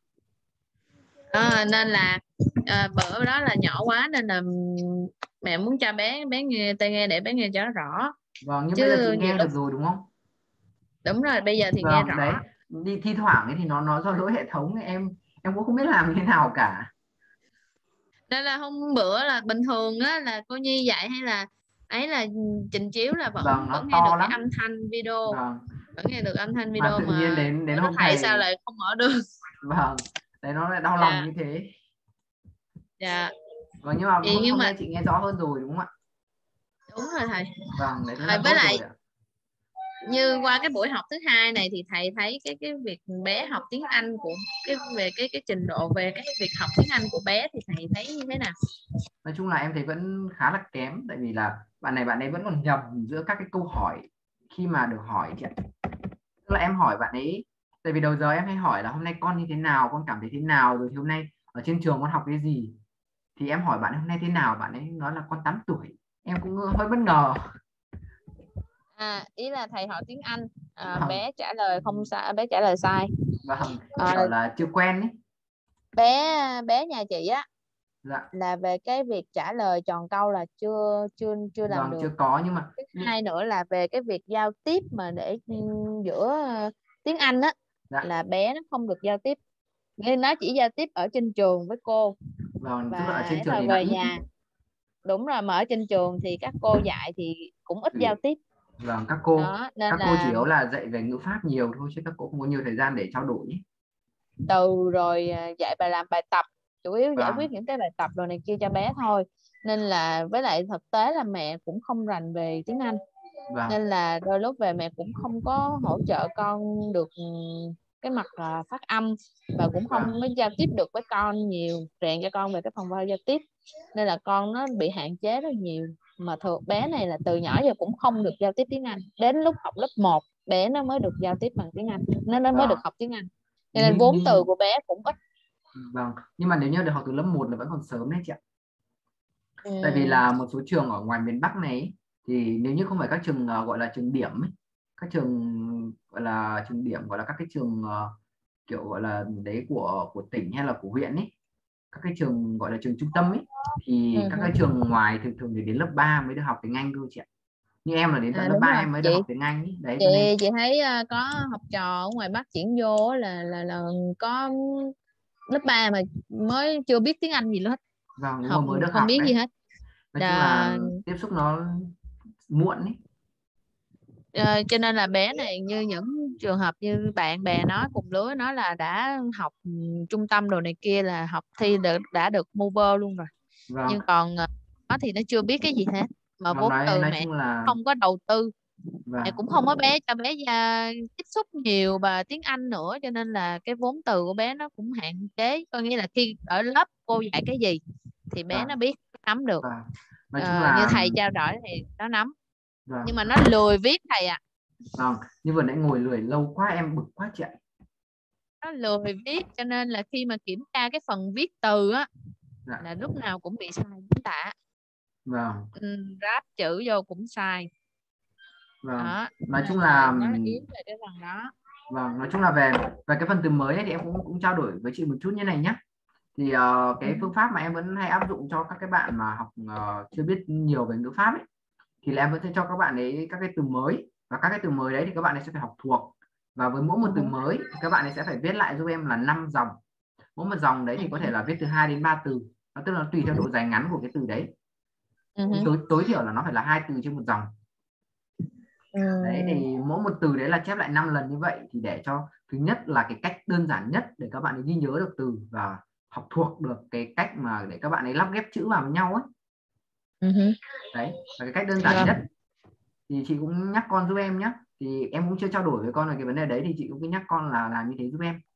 Nên là bữa đó là nhỏ quá nên là mẹ muốn cho bé nghe tai nghe để bé nghe cho nó rõ. Vâng, nhưng bây giờ chị nghe được rồi đúng không? Đúng rồi, bây giờ thì nghe rõ. Đấy, đi thi thoảng ấy thì nó do lỗi hệ thống ấy, em cũng không biết làm như nào cả. Nên là hôm bữa là bình thường á, là cô Nhi dạy hay là ấy là trình chiếu là vẫn nghe được cái âm thanh video. Vẫn nghe được âm thanh video, mà tự nhiên đến hôm thầy sao lại không mở được. Vâng, đấy nó lại đau lòng như thế. Dạ. Vâng, nhưng mà hôm nay chị nghe rõ hơn rồi đúng không ạ? Đúng rồi thầy. Vâng, đấy là với lại rồi ạ. như qua cái buổi học thứ hai này thì thầy thấy cái việc bé học tiếng Anh của về cái trình độ về cái việc học tiếng Anh của bé thì thầy thấy như thế nào? Nói chung là em thấy vẫn khá là kém, tại vì là bạn ấy vẫn còn nhầm giữa các cái câu hỏi khi mà được hỏi chị ạ. Tức là em hỏi bạn ấy, tại vì đầu giờ em hay hỏi là hôm nay con như thế nào, con cảm thấy thế nào, rồi thì hôm nay ở trên trường con học cái gì, thì em hỏi bạn ấy hôm nay thế nào, bạn ấy nói là con 8 tuổi. Em cũng hơi bất ngờ. Ý là thầy hỏi tiếng Anh, Vâng. bé trả lời không sai, bé trả lời sai. Vâng, kiểu là chưa quen ấy. Bé nhà chị á, Dạ. là về cái việc trả lời tròn câu là chưa làm Vâng, được. chưa có, nhưng mà Thứ hai nữa là về cái việc giao tiếp mà để giữa tiếng Anh á, dạ. là bé nó không được giao tiếp, nên nó chỉ giao tiếp ở trên trường với cô. Vâng, tức là ở Và trên trường thì về ít. nhà, đúng rồi, mà ở trên trường thì các cô dạy thì cũng ít giao tiếp. Vâng, các cô Đó, nên các cô chủ là yếu là dạy về ngữ pháp nhiều thôi, chứ các cô không có nhiều thời gian để trao đổi ấy. từ rồi dạy bài làm bài tập, chủ yếu giải Vâng. quyết những cái bài tập rồi này kia cho bé thôi, nên là với lại thực tế là mẹ cũng không rành về tiếng Anh. Vâng. Nên là đôi lúc về mẹ cũng không có hỗ trợ con được cái mặt phát âm, và cũng không có giao tiếp được với con nhiều, rèn cho con về cái phần giao tiếp, nên là con nó bị hạn chế rất nhiều. Mà thường bé này là từ nhỏ giờ cũng không được giao tiếp tiếng Anh, đến lúc học lớp 1 bé nó mới được giao tiếp bằng tiếng Anh, nó mới được học tiếng Anh, cho nên vốn từ của bé cũng ít. Vâng, nhưng mà nếu như được học từ lớp 1 là vẫn còn sớm đấy chị ạ. Tại vì là một số trường ở ngoài miền Bắc này ấy, thì nếu như không phải các trường gọi là trường điểm ấy, các trường gọi là trường điểm, gọi là các cái trường kiểu gọi là đấy của tỉnh hay là của huyện ấy, các cái trường gọi là trường trung tâm ấy, thì các cái trường ngoài thường thường thì đến lớp 3 mới được học tiếng Anh cơ chị ạ. Như em là đến tận lớp Đúng 3 rồi. em mới được học tiếng Anh ấy. Đấy, Chị thấy có học trò ở ngoài Bắc chuyển vô là có lớp 3 mà mới chưa biết tiếng Anh gì hết. Vâng, đúng học rồi, mới được không học biết đấy. gì hết. Nói chung là tiếp xúc nó muộn ấy. Cho nên là bé này, như những trường hợp như bạn bè nói cùng lứa, nói là đã học trung tâm đồ này kia, là học thi đã được mover luôn rồi. Vâng. Nhưng còn nó thì nó chưa biết cái gì hết, mà vốn từ nói mẹ chung là không có đầu tư. Vâng. Mẹ cũng không có cho bé tiếp xúc nhiều và tiếng Anh nữa, cho nên là cái vốn từ của bé nó cũng hạn chế. Có nghĩa là khi ở lớp cô dạy cái gì thì bé nó biết, nắm được. Nói chung là như thầy trao đổi thì nó nắm. Vâng. Nhưng mà nó lười viết thầy ạ. Vâng, như vừa nãy ngồi lười lâu quá em bực quá chị ạ. Nó lười viết, cho nên là khi mà kiểm tra cái phần viết từ á, là lúc nào cũng bị sai chính tả. Vâng. Ráp chữ vô cũng sai. Vâng. Đó, nói chung là nó yếu về cái phần đó. Vâng, nói chung là về cái phần từ mới ấy, thì em cũng trao đổi với chị một chút như này nhé. Thì cái phương pháp mà em vẫn hay áp dụng cho các cái bạn mà học chưa biết nhiều về ngữ pháp ấy, thì là em vẫn sẽ cho các bạn ấy các cái từ mới, và các cái từ mới đấy thì các bạn ấy sẽ phải học thuộc, và với mỗi một từ mới thì các bạn ấy sẽ phải viết lại giúp em là 5 dòng. Mỗi một dòng đấy thì có thể là viết từ 2 đến 3 từ, nó tức là tùy theo độ dài ngắn của cái từ đấy. Tối thiểu là nó phải là 2 từ trên một dòng. Đấy, thì mỗi một từ đấy là chép lại 5 lần như vậy, thì để cho thứ nhất là cái cách đơn giản nhất để các bạn ấy ghi nhớ được từ và học thuộc được cái cách mà để các bạn ấy lắp ghép chữ vào với nhau ấy. Đấy là cái cách đơn giản nhất. Thì chị cũng nhắc con giúp em nhé. Thì em cũng chưa trao đổi với con về cái vấn đề đấy, thì chị cũng cứ nhắc con là làm như thế giúp em.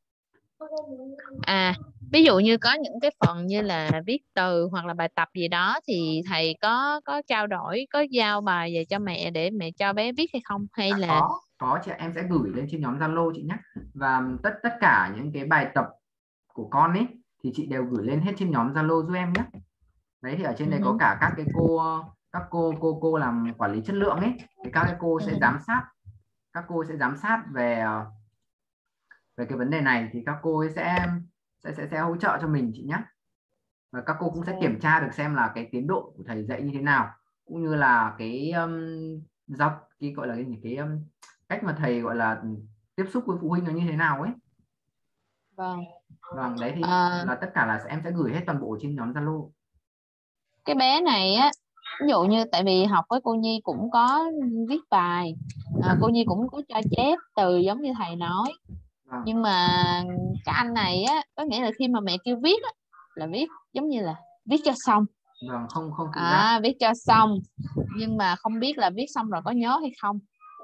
Ví dụ như có những cái phần như là viết từ hoặc là bài tập gì đó, thì thầy có trao đổi, có giao bài về cho mẹ để mẹ cho bé viết hay không, hay là có chị, em sẽ gửi lên trên nhóm Zalo chị nhé. Và tất cả những cái bài tập của con ấy thì chị đều gửi lên hết trên nhóm Zalo giúp em nhé. Đấy, thì ở trên đây có cả các cái cô làm quản lý chất lượng ấy, thì các cái cô sẽ giám sát, các cô sẽ giám sát về cái vấn đề này, thì các cô ấy sẽ hỗ trợ cho mình chị nhé. Và các cô cũng sẽ kiểm tra được xem là cái tiến độ của thầy dạy như thế nào, cũng như là cái cái gọi là cái cách mà thầy gọi là tiếp xúc với phụ huynh nó như thế nào ấy. Vâng, đấy thì là tất cả là em sẽ gửi hết toàn bộ trên nhóm Zalo. Cái bé này á, ví dụ như tại vì học với cô Nhi cũng có viết bài, cô Nhi cũng có cho chép từ giống như thầy nói. Nhưng mà cái anh này á, có nghĩa là khi mà mẹ kêu viết á, là viết giống như là viết cho xong. Vâng, không tự giác. Viết cho xong, nhưng mà không biết là viết xong rồi có nhớ hay không.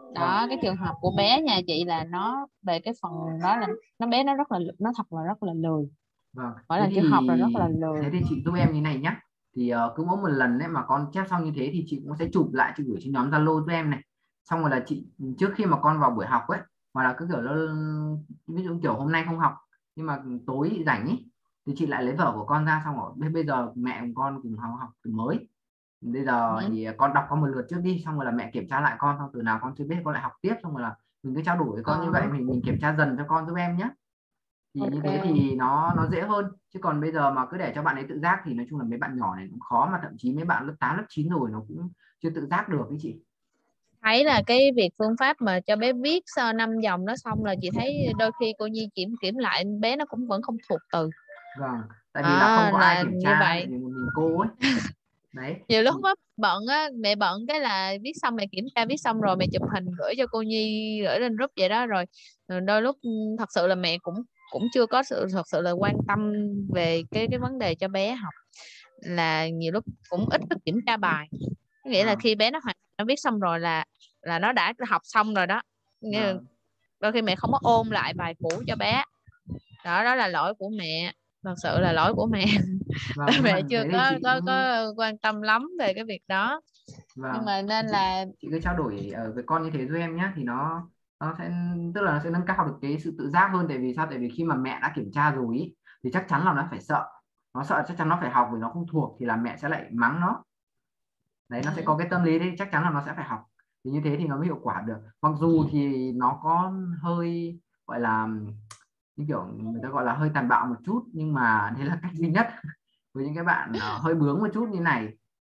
Đó, cái trường hợp của bé nhà chị là nó về cái phần đó là bé nó rất là, nó thật là rất là lười. Vâng. Mỗi lần chị học là rất là lười. Thế thì chị giúp em như này nhé. Thì cứ mỗi một lần ấy mà con chép xong như thế thì chị cũng sẽ chụp lại, chị gửi trên nhóm Zalo cho em này. Xong rồi là chị trước khi mà con vào buổi học ấy, hoặc là cứ kiểu nó, ví dụ kiểu hôm nay không học nhưng mà tối rảnh ấy, thì chị lại lấy vở của con ra, xong rồi bây giờ mẹ cùng con cùng học từ mới. Bây giờ thì con đọc con một lượt trước đi, xong rồi là mẹ kiểm tra lại con, xong từ nào con chưa biết con lại học tiếp, xong rồi là mình cứ trao đổi với con như vậy, mình kiểm tra dần cho con giúp em nhé. Thì như thế thì nó dễ hơn, chứ còn bây giờ mà cứ để cho bạn ấy tự giác thì nói chung là mấy bạn nhỏ này cũng khó, mà thậm chí mấy bạn lớp 8, lớp 9 rồi nó cũng chưa tự giác được đấy chị. Thấy là cái việc phương pháp mà cho bé viết sau 5 dòng nó xong là chị thấy đôi khi cô Nhi kiểm lại bé nó cũng vẫn không thuộc từ. Vâng, tại vì là không có ai kiểm tra, như vậy. mình cô ấy. Đấy. Nhiều lúc á bận á, mẹ bận cái là viết xong mẹ kiểm tra, viết xong rồi mẹ chụp hình gửi cho cô Nhi, gửi lên group vậy đó, rồi đôi lúc thật sự là mẹ cũng chưa có thật sự là quan tâm về cái vấn đề cho bé học, là nhiều lúc cũng ít có kiểm tra bài. Nghĩa là khi bé nó hoàn thành, nó viết xong rồi là nó đã học xong rồi đó. Nghĩa là đôi khi mẹ không có ôn lại bài cũ cho bé. Đó là lỗi của mẹ, thật sự là lỗi của mẹ. Mẹ chưa có quan tâm lắm về cái việc đó. Nhưng mà nên là chị cứ trao đổi với con như thế giúp em nhé, thì nó sẽ, tức là nó sẽ nâng cao được cái sự tự giác hơn. Tại vì sao? Tại vì khi mà mẹ đã kiểm tra rồi ý, thì chắc chắn là nó phải sợ, nó sợ chắc chắn nó phải học vì nó không thuộc, thì là mẹ sẽ lại mắng nó. Đấy, nó sẽ có cái tâm lý đấy, chắc chắn là nó sẽ phải học, thì như thế thì nó mới hiệu quả được. Mặc dù thì nó có hơi gọi là như kiểu người ta gọi là hơi tàn bạo một chút, nhưng mà đấy là cách duy nhất với những cái bạn hơi bướng một chút như này.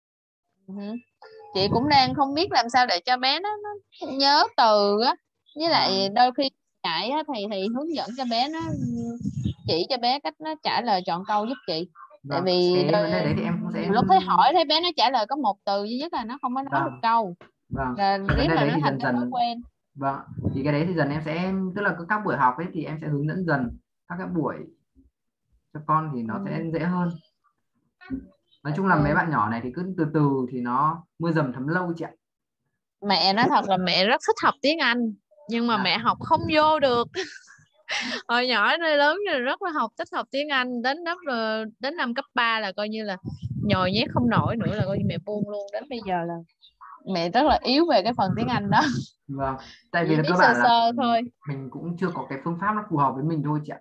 Chị cũng đang không biết làm sao để cho bé nó nhớ từ á, với lại đôi khi ngại á, thầy hướng dẫn cho bé, nó chỉ cho bé cách nó trả lời trọn câu giúp chị. Tại vì vấn đề đấy thì em cũng sẽ lúc thấy hỏi thấy bé nó trả lời có một từ duy nhất là nó không có nói được câu. Là riết là nó thành cái thói quen. Vâng, thì cái đấy thì dần em sẽ, tức là các buổi học ấy thì em sẽ hướng dẫn dần các cái buổi cho con thì nó sẽ dễ hơn. Nói chung là mấy bạn nhỏ này thì cứ từ từ thì nó mưa dầm thấm lâu chị ạ. Mẹ nói thật là mẹ rất thích học tiếng Anh, nhưng mà mẹ học không vô được. Hồi nhỏ nơi lớn rồi rất là thích học tiếng Anh, đến năm cấp 3 là coi như là nhồi nhét không nổi nữa, là coi như mẹ buông luôn. Đến bây giờ là mẹ rất là yếu về cái phần tiếng Anh đó. Vâng, tại vì là cơ bản là thôi, mình cũng chưa có cái phương pháp nó phù hợp với mình thôi chị ạ.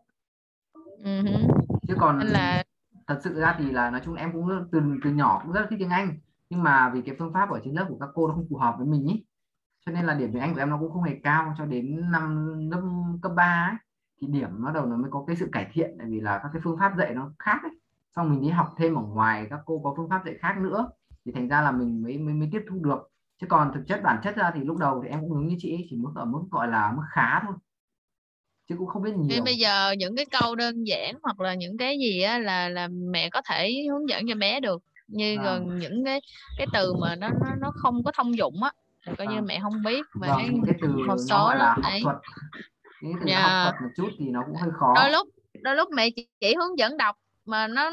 Chứ còn là thật sự ra thì là nói chung em cũng từ nhỏ cũng rất là thích tiếng Anh, nhưng mà vì cái phương pháp ở trên lớp của các cô nó không phù hợp với mình ý, cho nên là điểm tiếng Anh của em nó cũng không hề cao. Cho đến năm lớp cấp 3 ấy, thì điểm bắt đầu nó mới có cái sự cải thiện, tại vì là các cái phương pháp dạy nó khác ấy. Xong mình đi học thêm ở ngoài, các cô có phương pháp dạy khác nữa, thì thành ra là mình mới tiếp thu được. Chứ còn thực chất bản chất ra thì lúc đầu thì em cũng giống như chị ấy, chỉ mức ở mức gọi là mức khá thôi, chứ cũng không biết nhiều. Bây giờ những cái câu đơn giản hoặc là những cái gì á là mẹ có thể hướng dẫn cho bé được, như gần những cái từ mà nó không có thông dụng á, coi như mẹ không biết. Và những cái từ một nó gọi là học ấy thuật, những cái từ học thuật một chút thì nó cũng hơi khó. Đôi lúc mẹ chỉ hướng dẫn đọc mà nó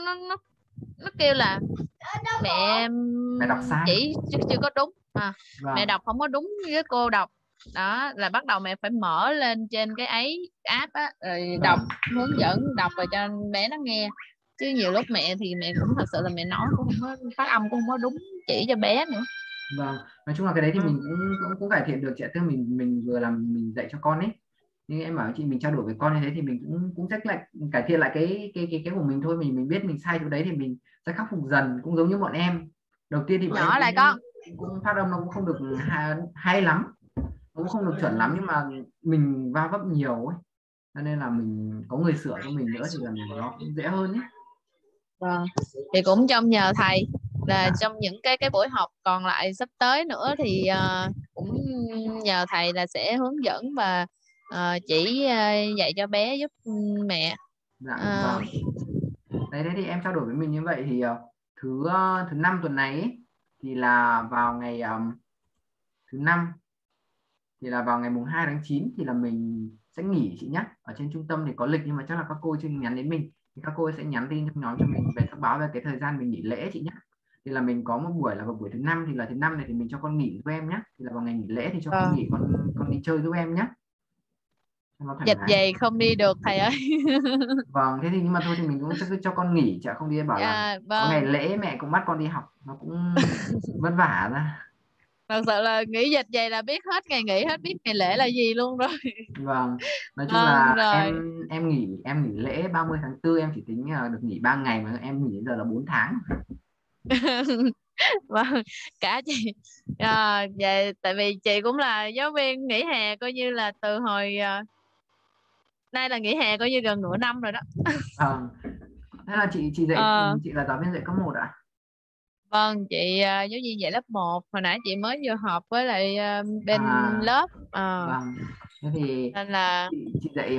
kêu là mẹ đọc sai, chỉ chưa có đúng mẹ đọc không có đúng với cô đọc. Đó là bắt đầu mẹ phải mở lên trên cái ấy app á, rồi đọc, hướng dẫn đọc rồi cho bé nó nghe. Chứ nhiều lúc mẹ cũng thật sự là mẹ nói cũng không có, phát âm cũng không có đúng chỉ cho bé nữa. Vâng, nói chung là cái đấy thì mình cũng cải thiện được chị ạ. Tức mình vừa làm mình dạy cho con ấy, nhưng em bảo chị mình trao đổi với con như thế thì mình cũng sẽ lại cải thiện lại cái của mình thôi. Mình biết mình sai chỗ đấy thì mình sẽ khắc phục dần. Cũng giống như bọn em đầu tiên thì bọn nhỏ em lại con cũng phát âm nó cũng không được hay lắm, cũng không được chuẩn lắm, nhưng mà mình va vấp nhiều ấy, cho nên là mình có người sửa cho mình nữa thì là nó cũng dễ hơn ấy. Vâng, thì cũng trong nhờ thầy là trong những cái buổi học còn lại sắp tới nữa thì cũng nhờ thầy là sẽ hướng dẫn và chỉ dạy cho bé giúp mẹ. Vâng. Đấy thì em trao đổi với mình như vậy thì thứ 5 tuần này ấy, thì là vào ngày thứ 5 thì là vào ngày mùng 2 tháng 9 thì là mình sẽ nghỉ chị nhé. Ở trên trung tâm thì có lịch nhưng mà chắc là các cô chưa nhắn đến mình, thì các cô sẽ nhắn tin trong nhóm cho mình về thông báo về cái thời gian mình nghỉ lễ chị nhé. Thì là mình có một buổi là vào buổi thứ 5, thì là thứ 5 này thì mình cho con nghỉ với em nhé. Thì là vào ngày nghỉ lễ thì cho con nghỉ, con đi chơi giúp em nhé, cho nó thoải Dịch mái. vậy không đi được thầy ơi. Vâng, thế thì nhưng mà thôi thì mình cũng sẽ cứ cho con nghỉ, chả không đi bảo là có ngày Vâng, lễ mẹ cũng bắt con đi học, nó cũng vất vả ra. thật sự là nghỉ dịch vậy là biết hết ngày nghỉ, hết biết ngày lễ là gì luôn rồi. Vâng, nói chung Vâng là rồi. em nghỉ lễ 30 tháng 4 em chỉ tính là được nghỉ 3 ngày mà em nghỉ giờ là 4 tháng. Vâng, cả chị vậy tại vì chị cũng là giáo viên nghỉ hè, coi như là từ hồi nay là nghỉ hè coi như gần nửa năm rồi đó. Vâng. Thế là chị Ờ, chị là giáo viên dạy cấp 1 ạ? vâng, chị giáo viên dạy lớp 1, hồi nãy chị mới vừa họp với lại bên À, lớp vâng. Thế thì nên là chị dạy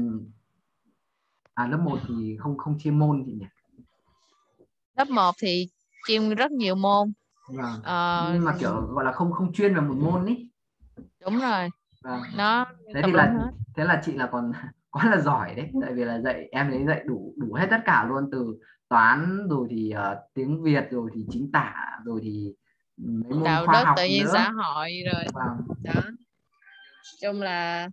lớp 1 thì không không chia môn chị nhỉ? lớp 1 thì chuyên rất nhiều môn. Vâng. Ờ, Nhưng mà kiểu gọi là không không chuyên vào một môn ý. đúng rồi, Vâng. nó Thế thì tùm lum là hết. thế là chị là còn quá là giỏi đấy, tại vì là em ấy dạy đủ đủ hết tất cả luôn, từ toán rồi thì tiếng Việt rồi thì chính tả rồi thì mấy môn Đạo khoa đức học tự nhiên nữa. xã hội rồi Vâng. đó, chung là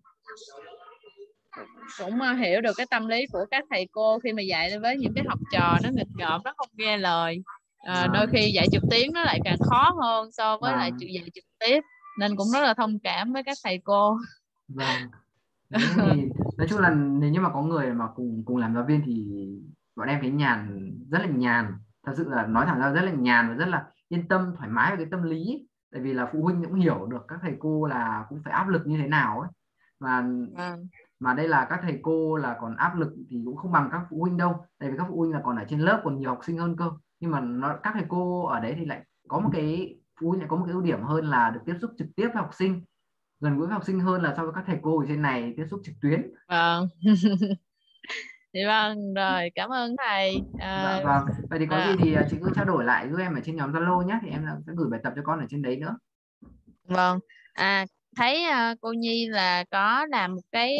cũng hiểu được cái tâm lý của các thầy cô khi mà dạy với những cái học trò nó nghịch ngợm, nó không nghe lời. Đôi Vâng. khi dạy trực tuyến nó lại càng khó hơn so với lại Vâng. dạy trực tiếp, nên cũng rất là thông cảm với các thầy cô. Vâng. Đấy thì nói chung là nếu như mà có người mà cùng cùng làm giáo viên thì bọn em thấy nhàn, rất là nhàn, thật sự là nói thẳng ra rất là nhàn và rất là yên tâm thoải mái về cái tâm lý ấy. Tại vì là phụ huynh cũng hiểu được các thầy cô là cũng phải áp lực như thế nào ấy, mà Vâng. đây là các thầy cô là còn áp lực thì cũng không bằng các phụ huynh đâu, tại vì các phụ huynh là còn ở trên lớp còn nhiều học sinh hơn cơ, nhưng mà các thầy cô ở đấy thì lại có một cái, phụ huynh lại có một cái ưu điểm hơn là được tiếp xúc trực tiếp với học sinh, gần gũi với học sinh hơn là so với các thầy cô ở trên này tiếp xúc trực tuyến. Vâng. Thì vâng rồi, cảm ơn thầy. Dạ vâng, vậy thì có gì À, thì chị cứ trao đổi lại giúp em ở trên nhóm Zalo nhé, thì em sẽ gửi bài tập cho con ở trên đấy nữa. vâng. Thấy cô Nhi là có làm một cái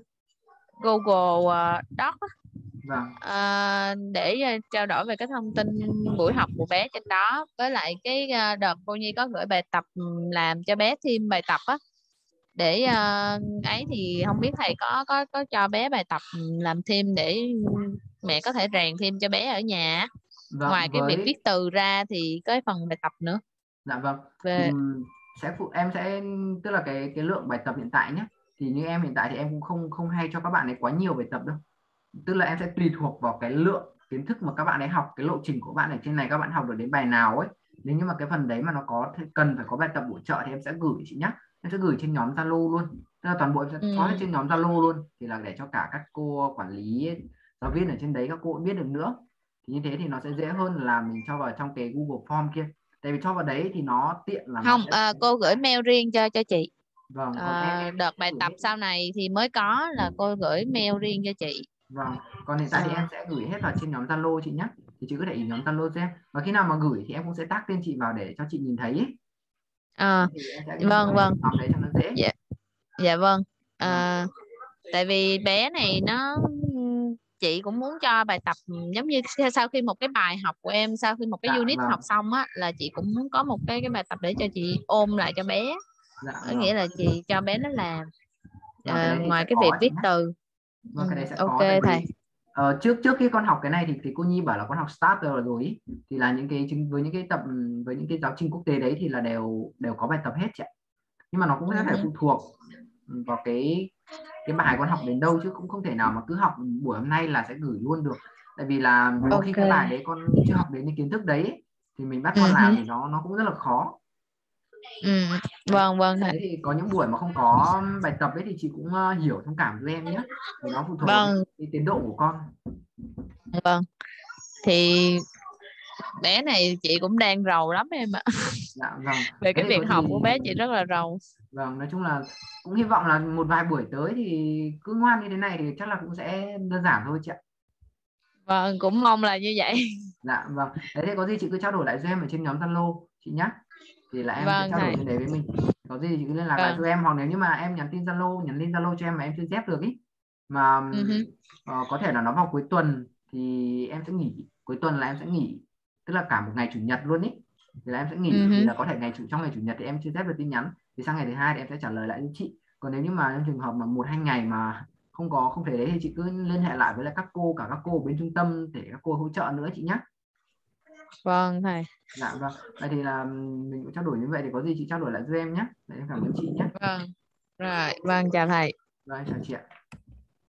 Google Doc á, Vâng. để trao đổi về cái thông tin buổi học của bé trên đó, với lại cái đợt cô Nhi có gửi bài tập làm cho bé thêm bài tập á, để ấy thì không biết thầy có cho bé bài tập làm thêm để mẹ có thể rèn thêm cho bé ở nhà á. Vâng, Ngoài cái việc viết từ ra thì có cái phần bài tập nữa dạ vâng, thì về em sẽ, tức là cái lượng bài tập hiện tại nhé, thì như em hiện tại thì em cũng không không hay cho các bạn ấy quá nhiều bài tập đâu, tức là em sẽ tùy thuộc vào cái lượng kiến thức mà các bạn ấy học, cái lộ trình của bạn ở trên này các bạn học được đến bài nào ấy, nếu như mà cái phần đấy mà nó có cần phải có bài tập bổ trợ thì em sẽ gửi chị nhé, em sẽ gửi trên nhóm Zalo luôn, tức là toàn bộ em sẽ cho hết trên nhóm Zalo luôn, thì là để cho cả các cô quản lý giáo viên ở trên đấy các cô cũng biết được nữa, thì như thế thì nó sẽ dễ hơn là mình cho vào trong cái Google Form kia, tại vì cho vào đấy thì nó tiện là nó không. sẽ Cô gửi mail riêng cho chị. vâng, còn em Đợt bài gửi tập hết. sau này thì mới có là cô gửi mail riêng cho chị. Vâng, còn hiện tại thì em sẽ gửi hết vào trên nhóm Zalo chị nhé, thì chị có thể nhóm Zalo xem, và khi nào mà gửi thì em cũng sẽ tag tên chị vào để cho chị nhìn thấy ấy. Thì em sẽ gửi Vâng vâng. nhóm đấy cho nó dễ. Dạ, dạ vâng. Vâng. Tại vì bé này chị cũng muốn cho bài tập giống như sau khi một cái bài học của em, sau khi một cái Dạ unit vâng. học xong á, là chị cũng muốn có một cái bài tập để cho chị ôm lại cho bé. Dạ Có vâng. nghĩa là chị cho bé nó làm Vâng, cái đấy thì ngoài sẽ cái việc có chị viết nhé. từ. Vâng, cái đấy sẽ Ok có, tại thầy. vì trước khi con học cái này thì cô Nhi bảo là con học starter rồi ý. Thì là những cái với những cái tập, với những cái giáo trình quốc tế đấy thì là đều đều có bài tập hết chị ạ, nhưng mà nó cũng sẽ phải phụ thuộc vào cái bài con học đến đâu, chứ cũng không thể nào mà cứ học buổi hôm nay là sẽ gửi luôn được, tại vì là có khi cái bài đấy con chưa học đến cái kiến thức đấy ấy, thì mình bắt con làm thì nó cũng rất là khó. Vâng vâng Thế thì có những buổi mà không có bài tập ấy thì chị cũng hiểu, thông cảm với em nhé, vì nó phụ thuộc vào cái tiến độ của con. Vâng, thì bé này chị cũng đang rầu lắm em ạ. Dạ vâng. Về cái Thế thì việc có học gì, của bé chị rất là rầu. vâng, nói chung là cũng hy vọng là một vài buổi tới thì cứ ngoan như thế này thì chắc là cũng sẽ đơn giản thôi chị ạ. Vâng, cũng mong là như vậy. Dạ vâng. Thế thì có gì chị cứ trao đổi lại cho em ở trên nhóm Zalo chị nhé, thì là em sẽ Vâng trao đổi thầy. trên đấy với mình, có gì thì chị cứ liên lạc lại cho em, hoặc nếu như mà em nhắn tin Zalo cho em mà em chưa dép được ý, mà có thể là nó vào cuối tuần thì em sẽ nghỉ, cuối tuần là em sẽ nghỉ, tức là cả một ngày chủ nhật luôn ý, thì là em sẽ nghỉ, thì là có thể trong ngày chủ nhật thì em chưa dép được tin nhắn, thì sang ngày thứ 2 thì em sẽ trả lời lại cho chị. Còn nếu như mà trong trường hợp mà 1-2 ngày mà không thể đấy thì chị cứ liên hệ lại với lại cả các cô ở bên trung tâm để các cô hỗ trợ nữa chị nhé. Vâng thầy. Dạ vâng. Vậy thì là mình cũng trao đổi như vậy, thì có gì chị trao đổi lại giúp em nhé. Em cảm ơn chị nhé. Vâng. Rồi, vâng chào thầy. Vâng, chào chị ạ.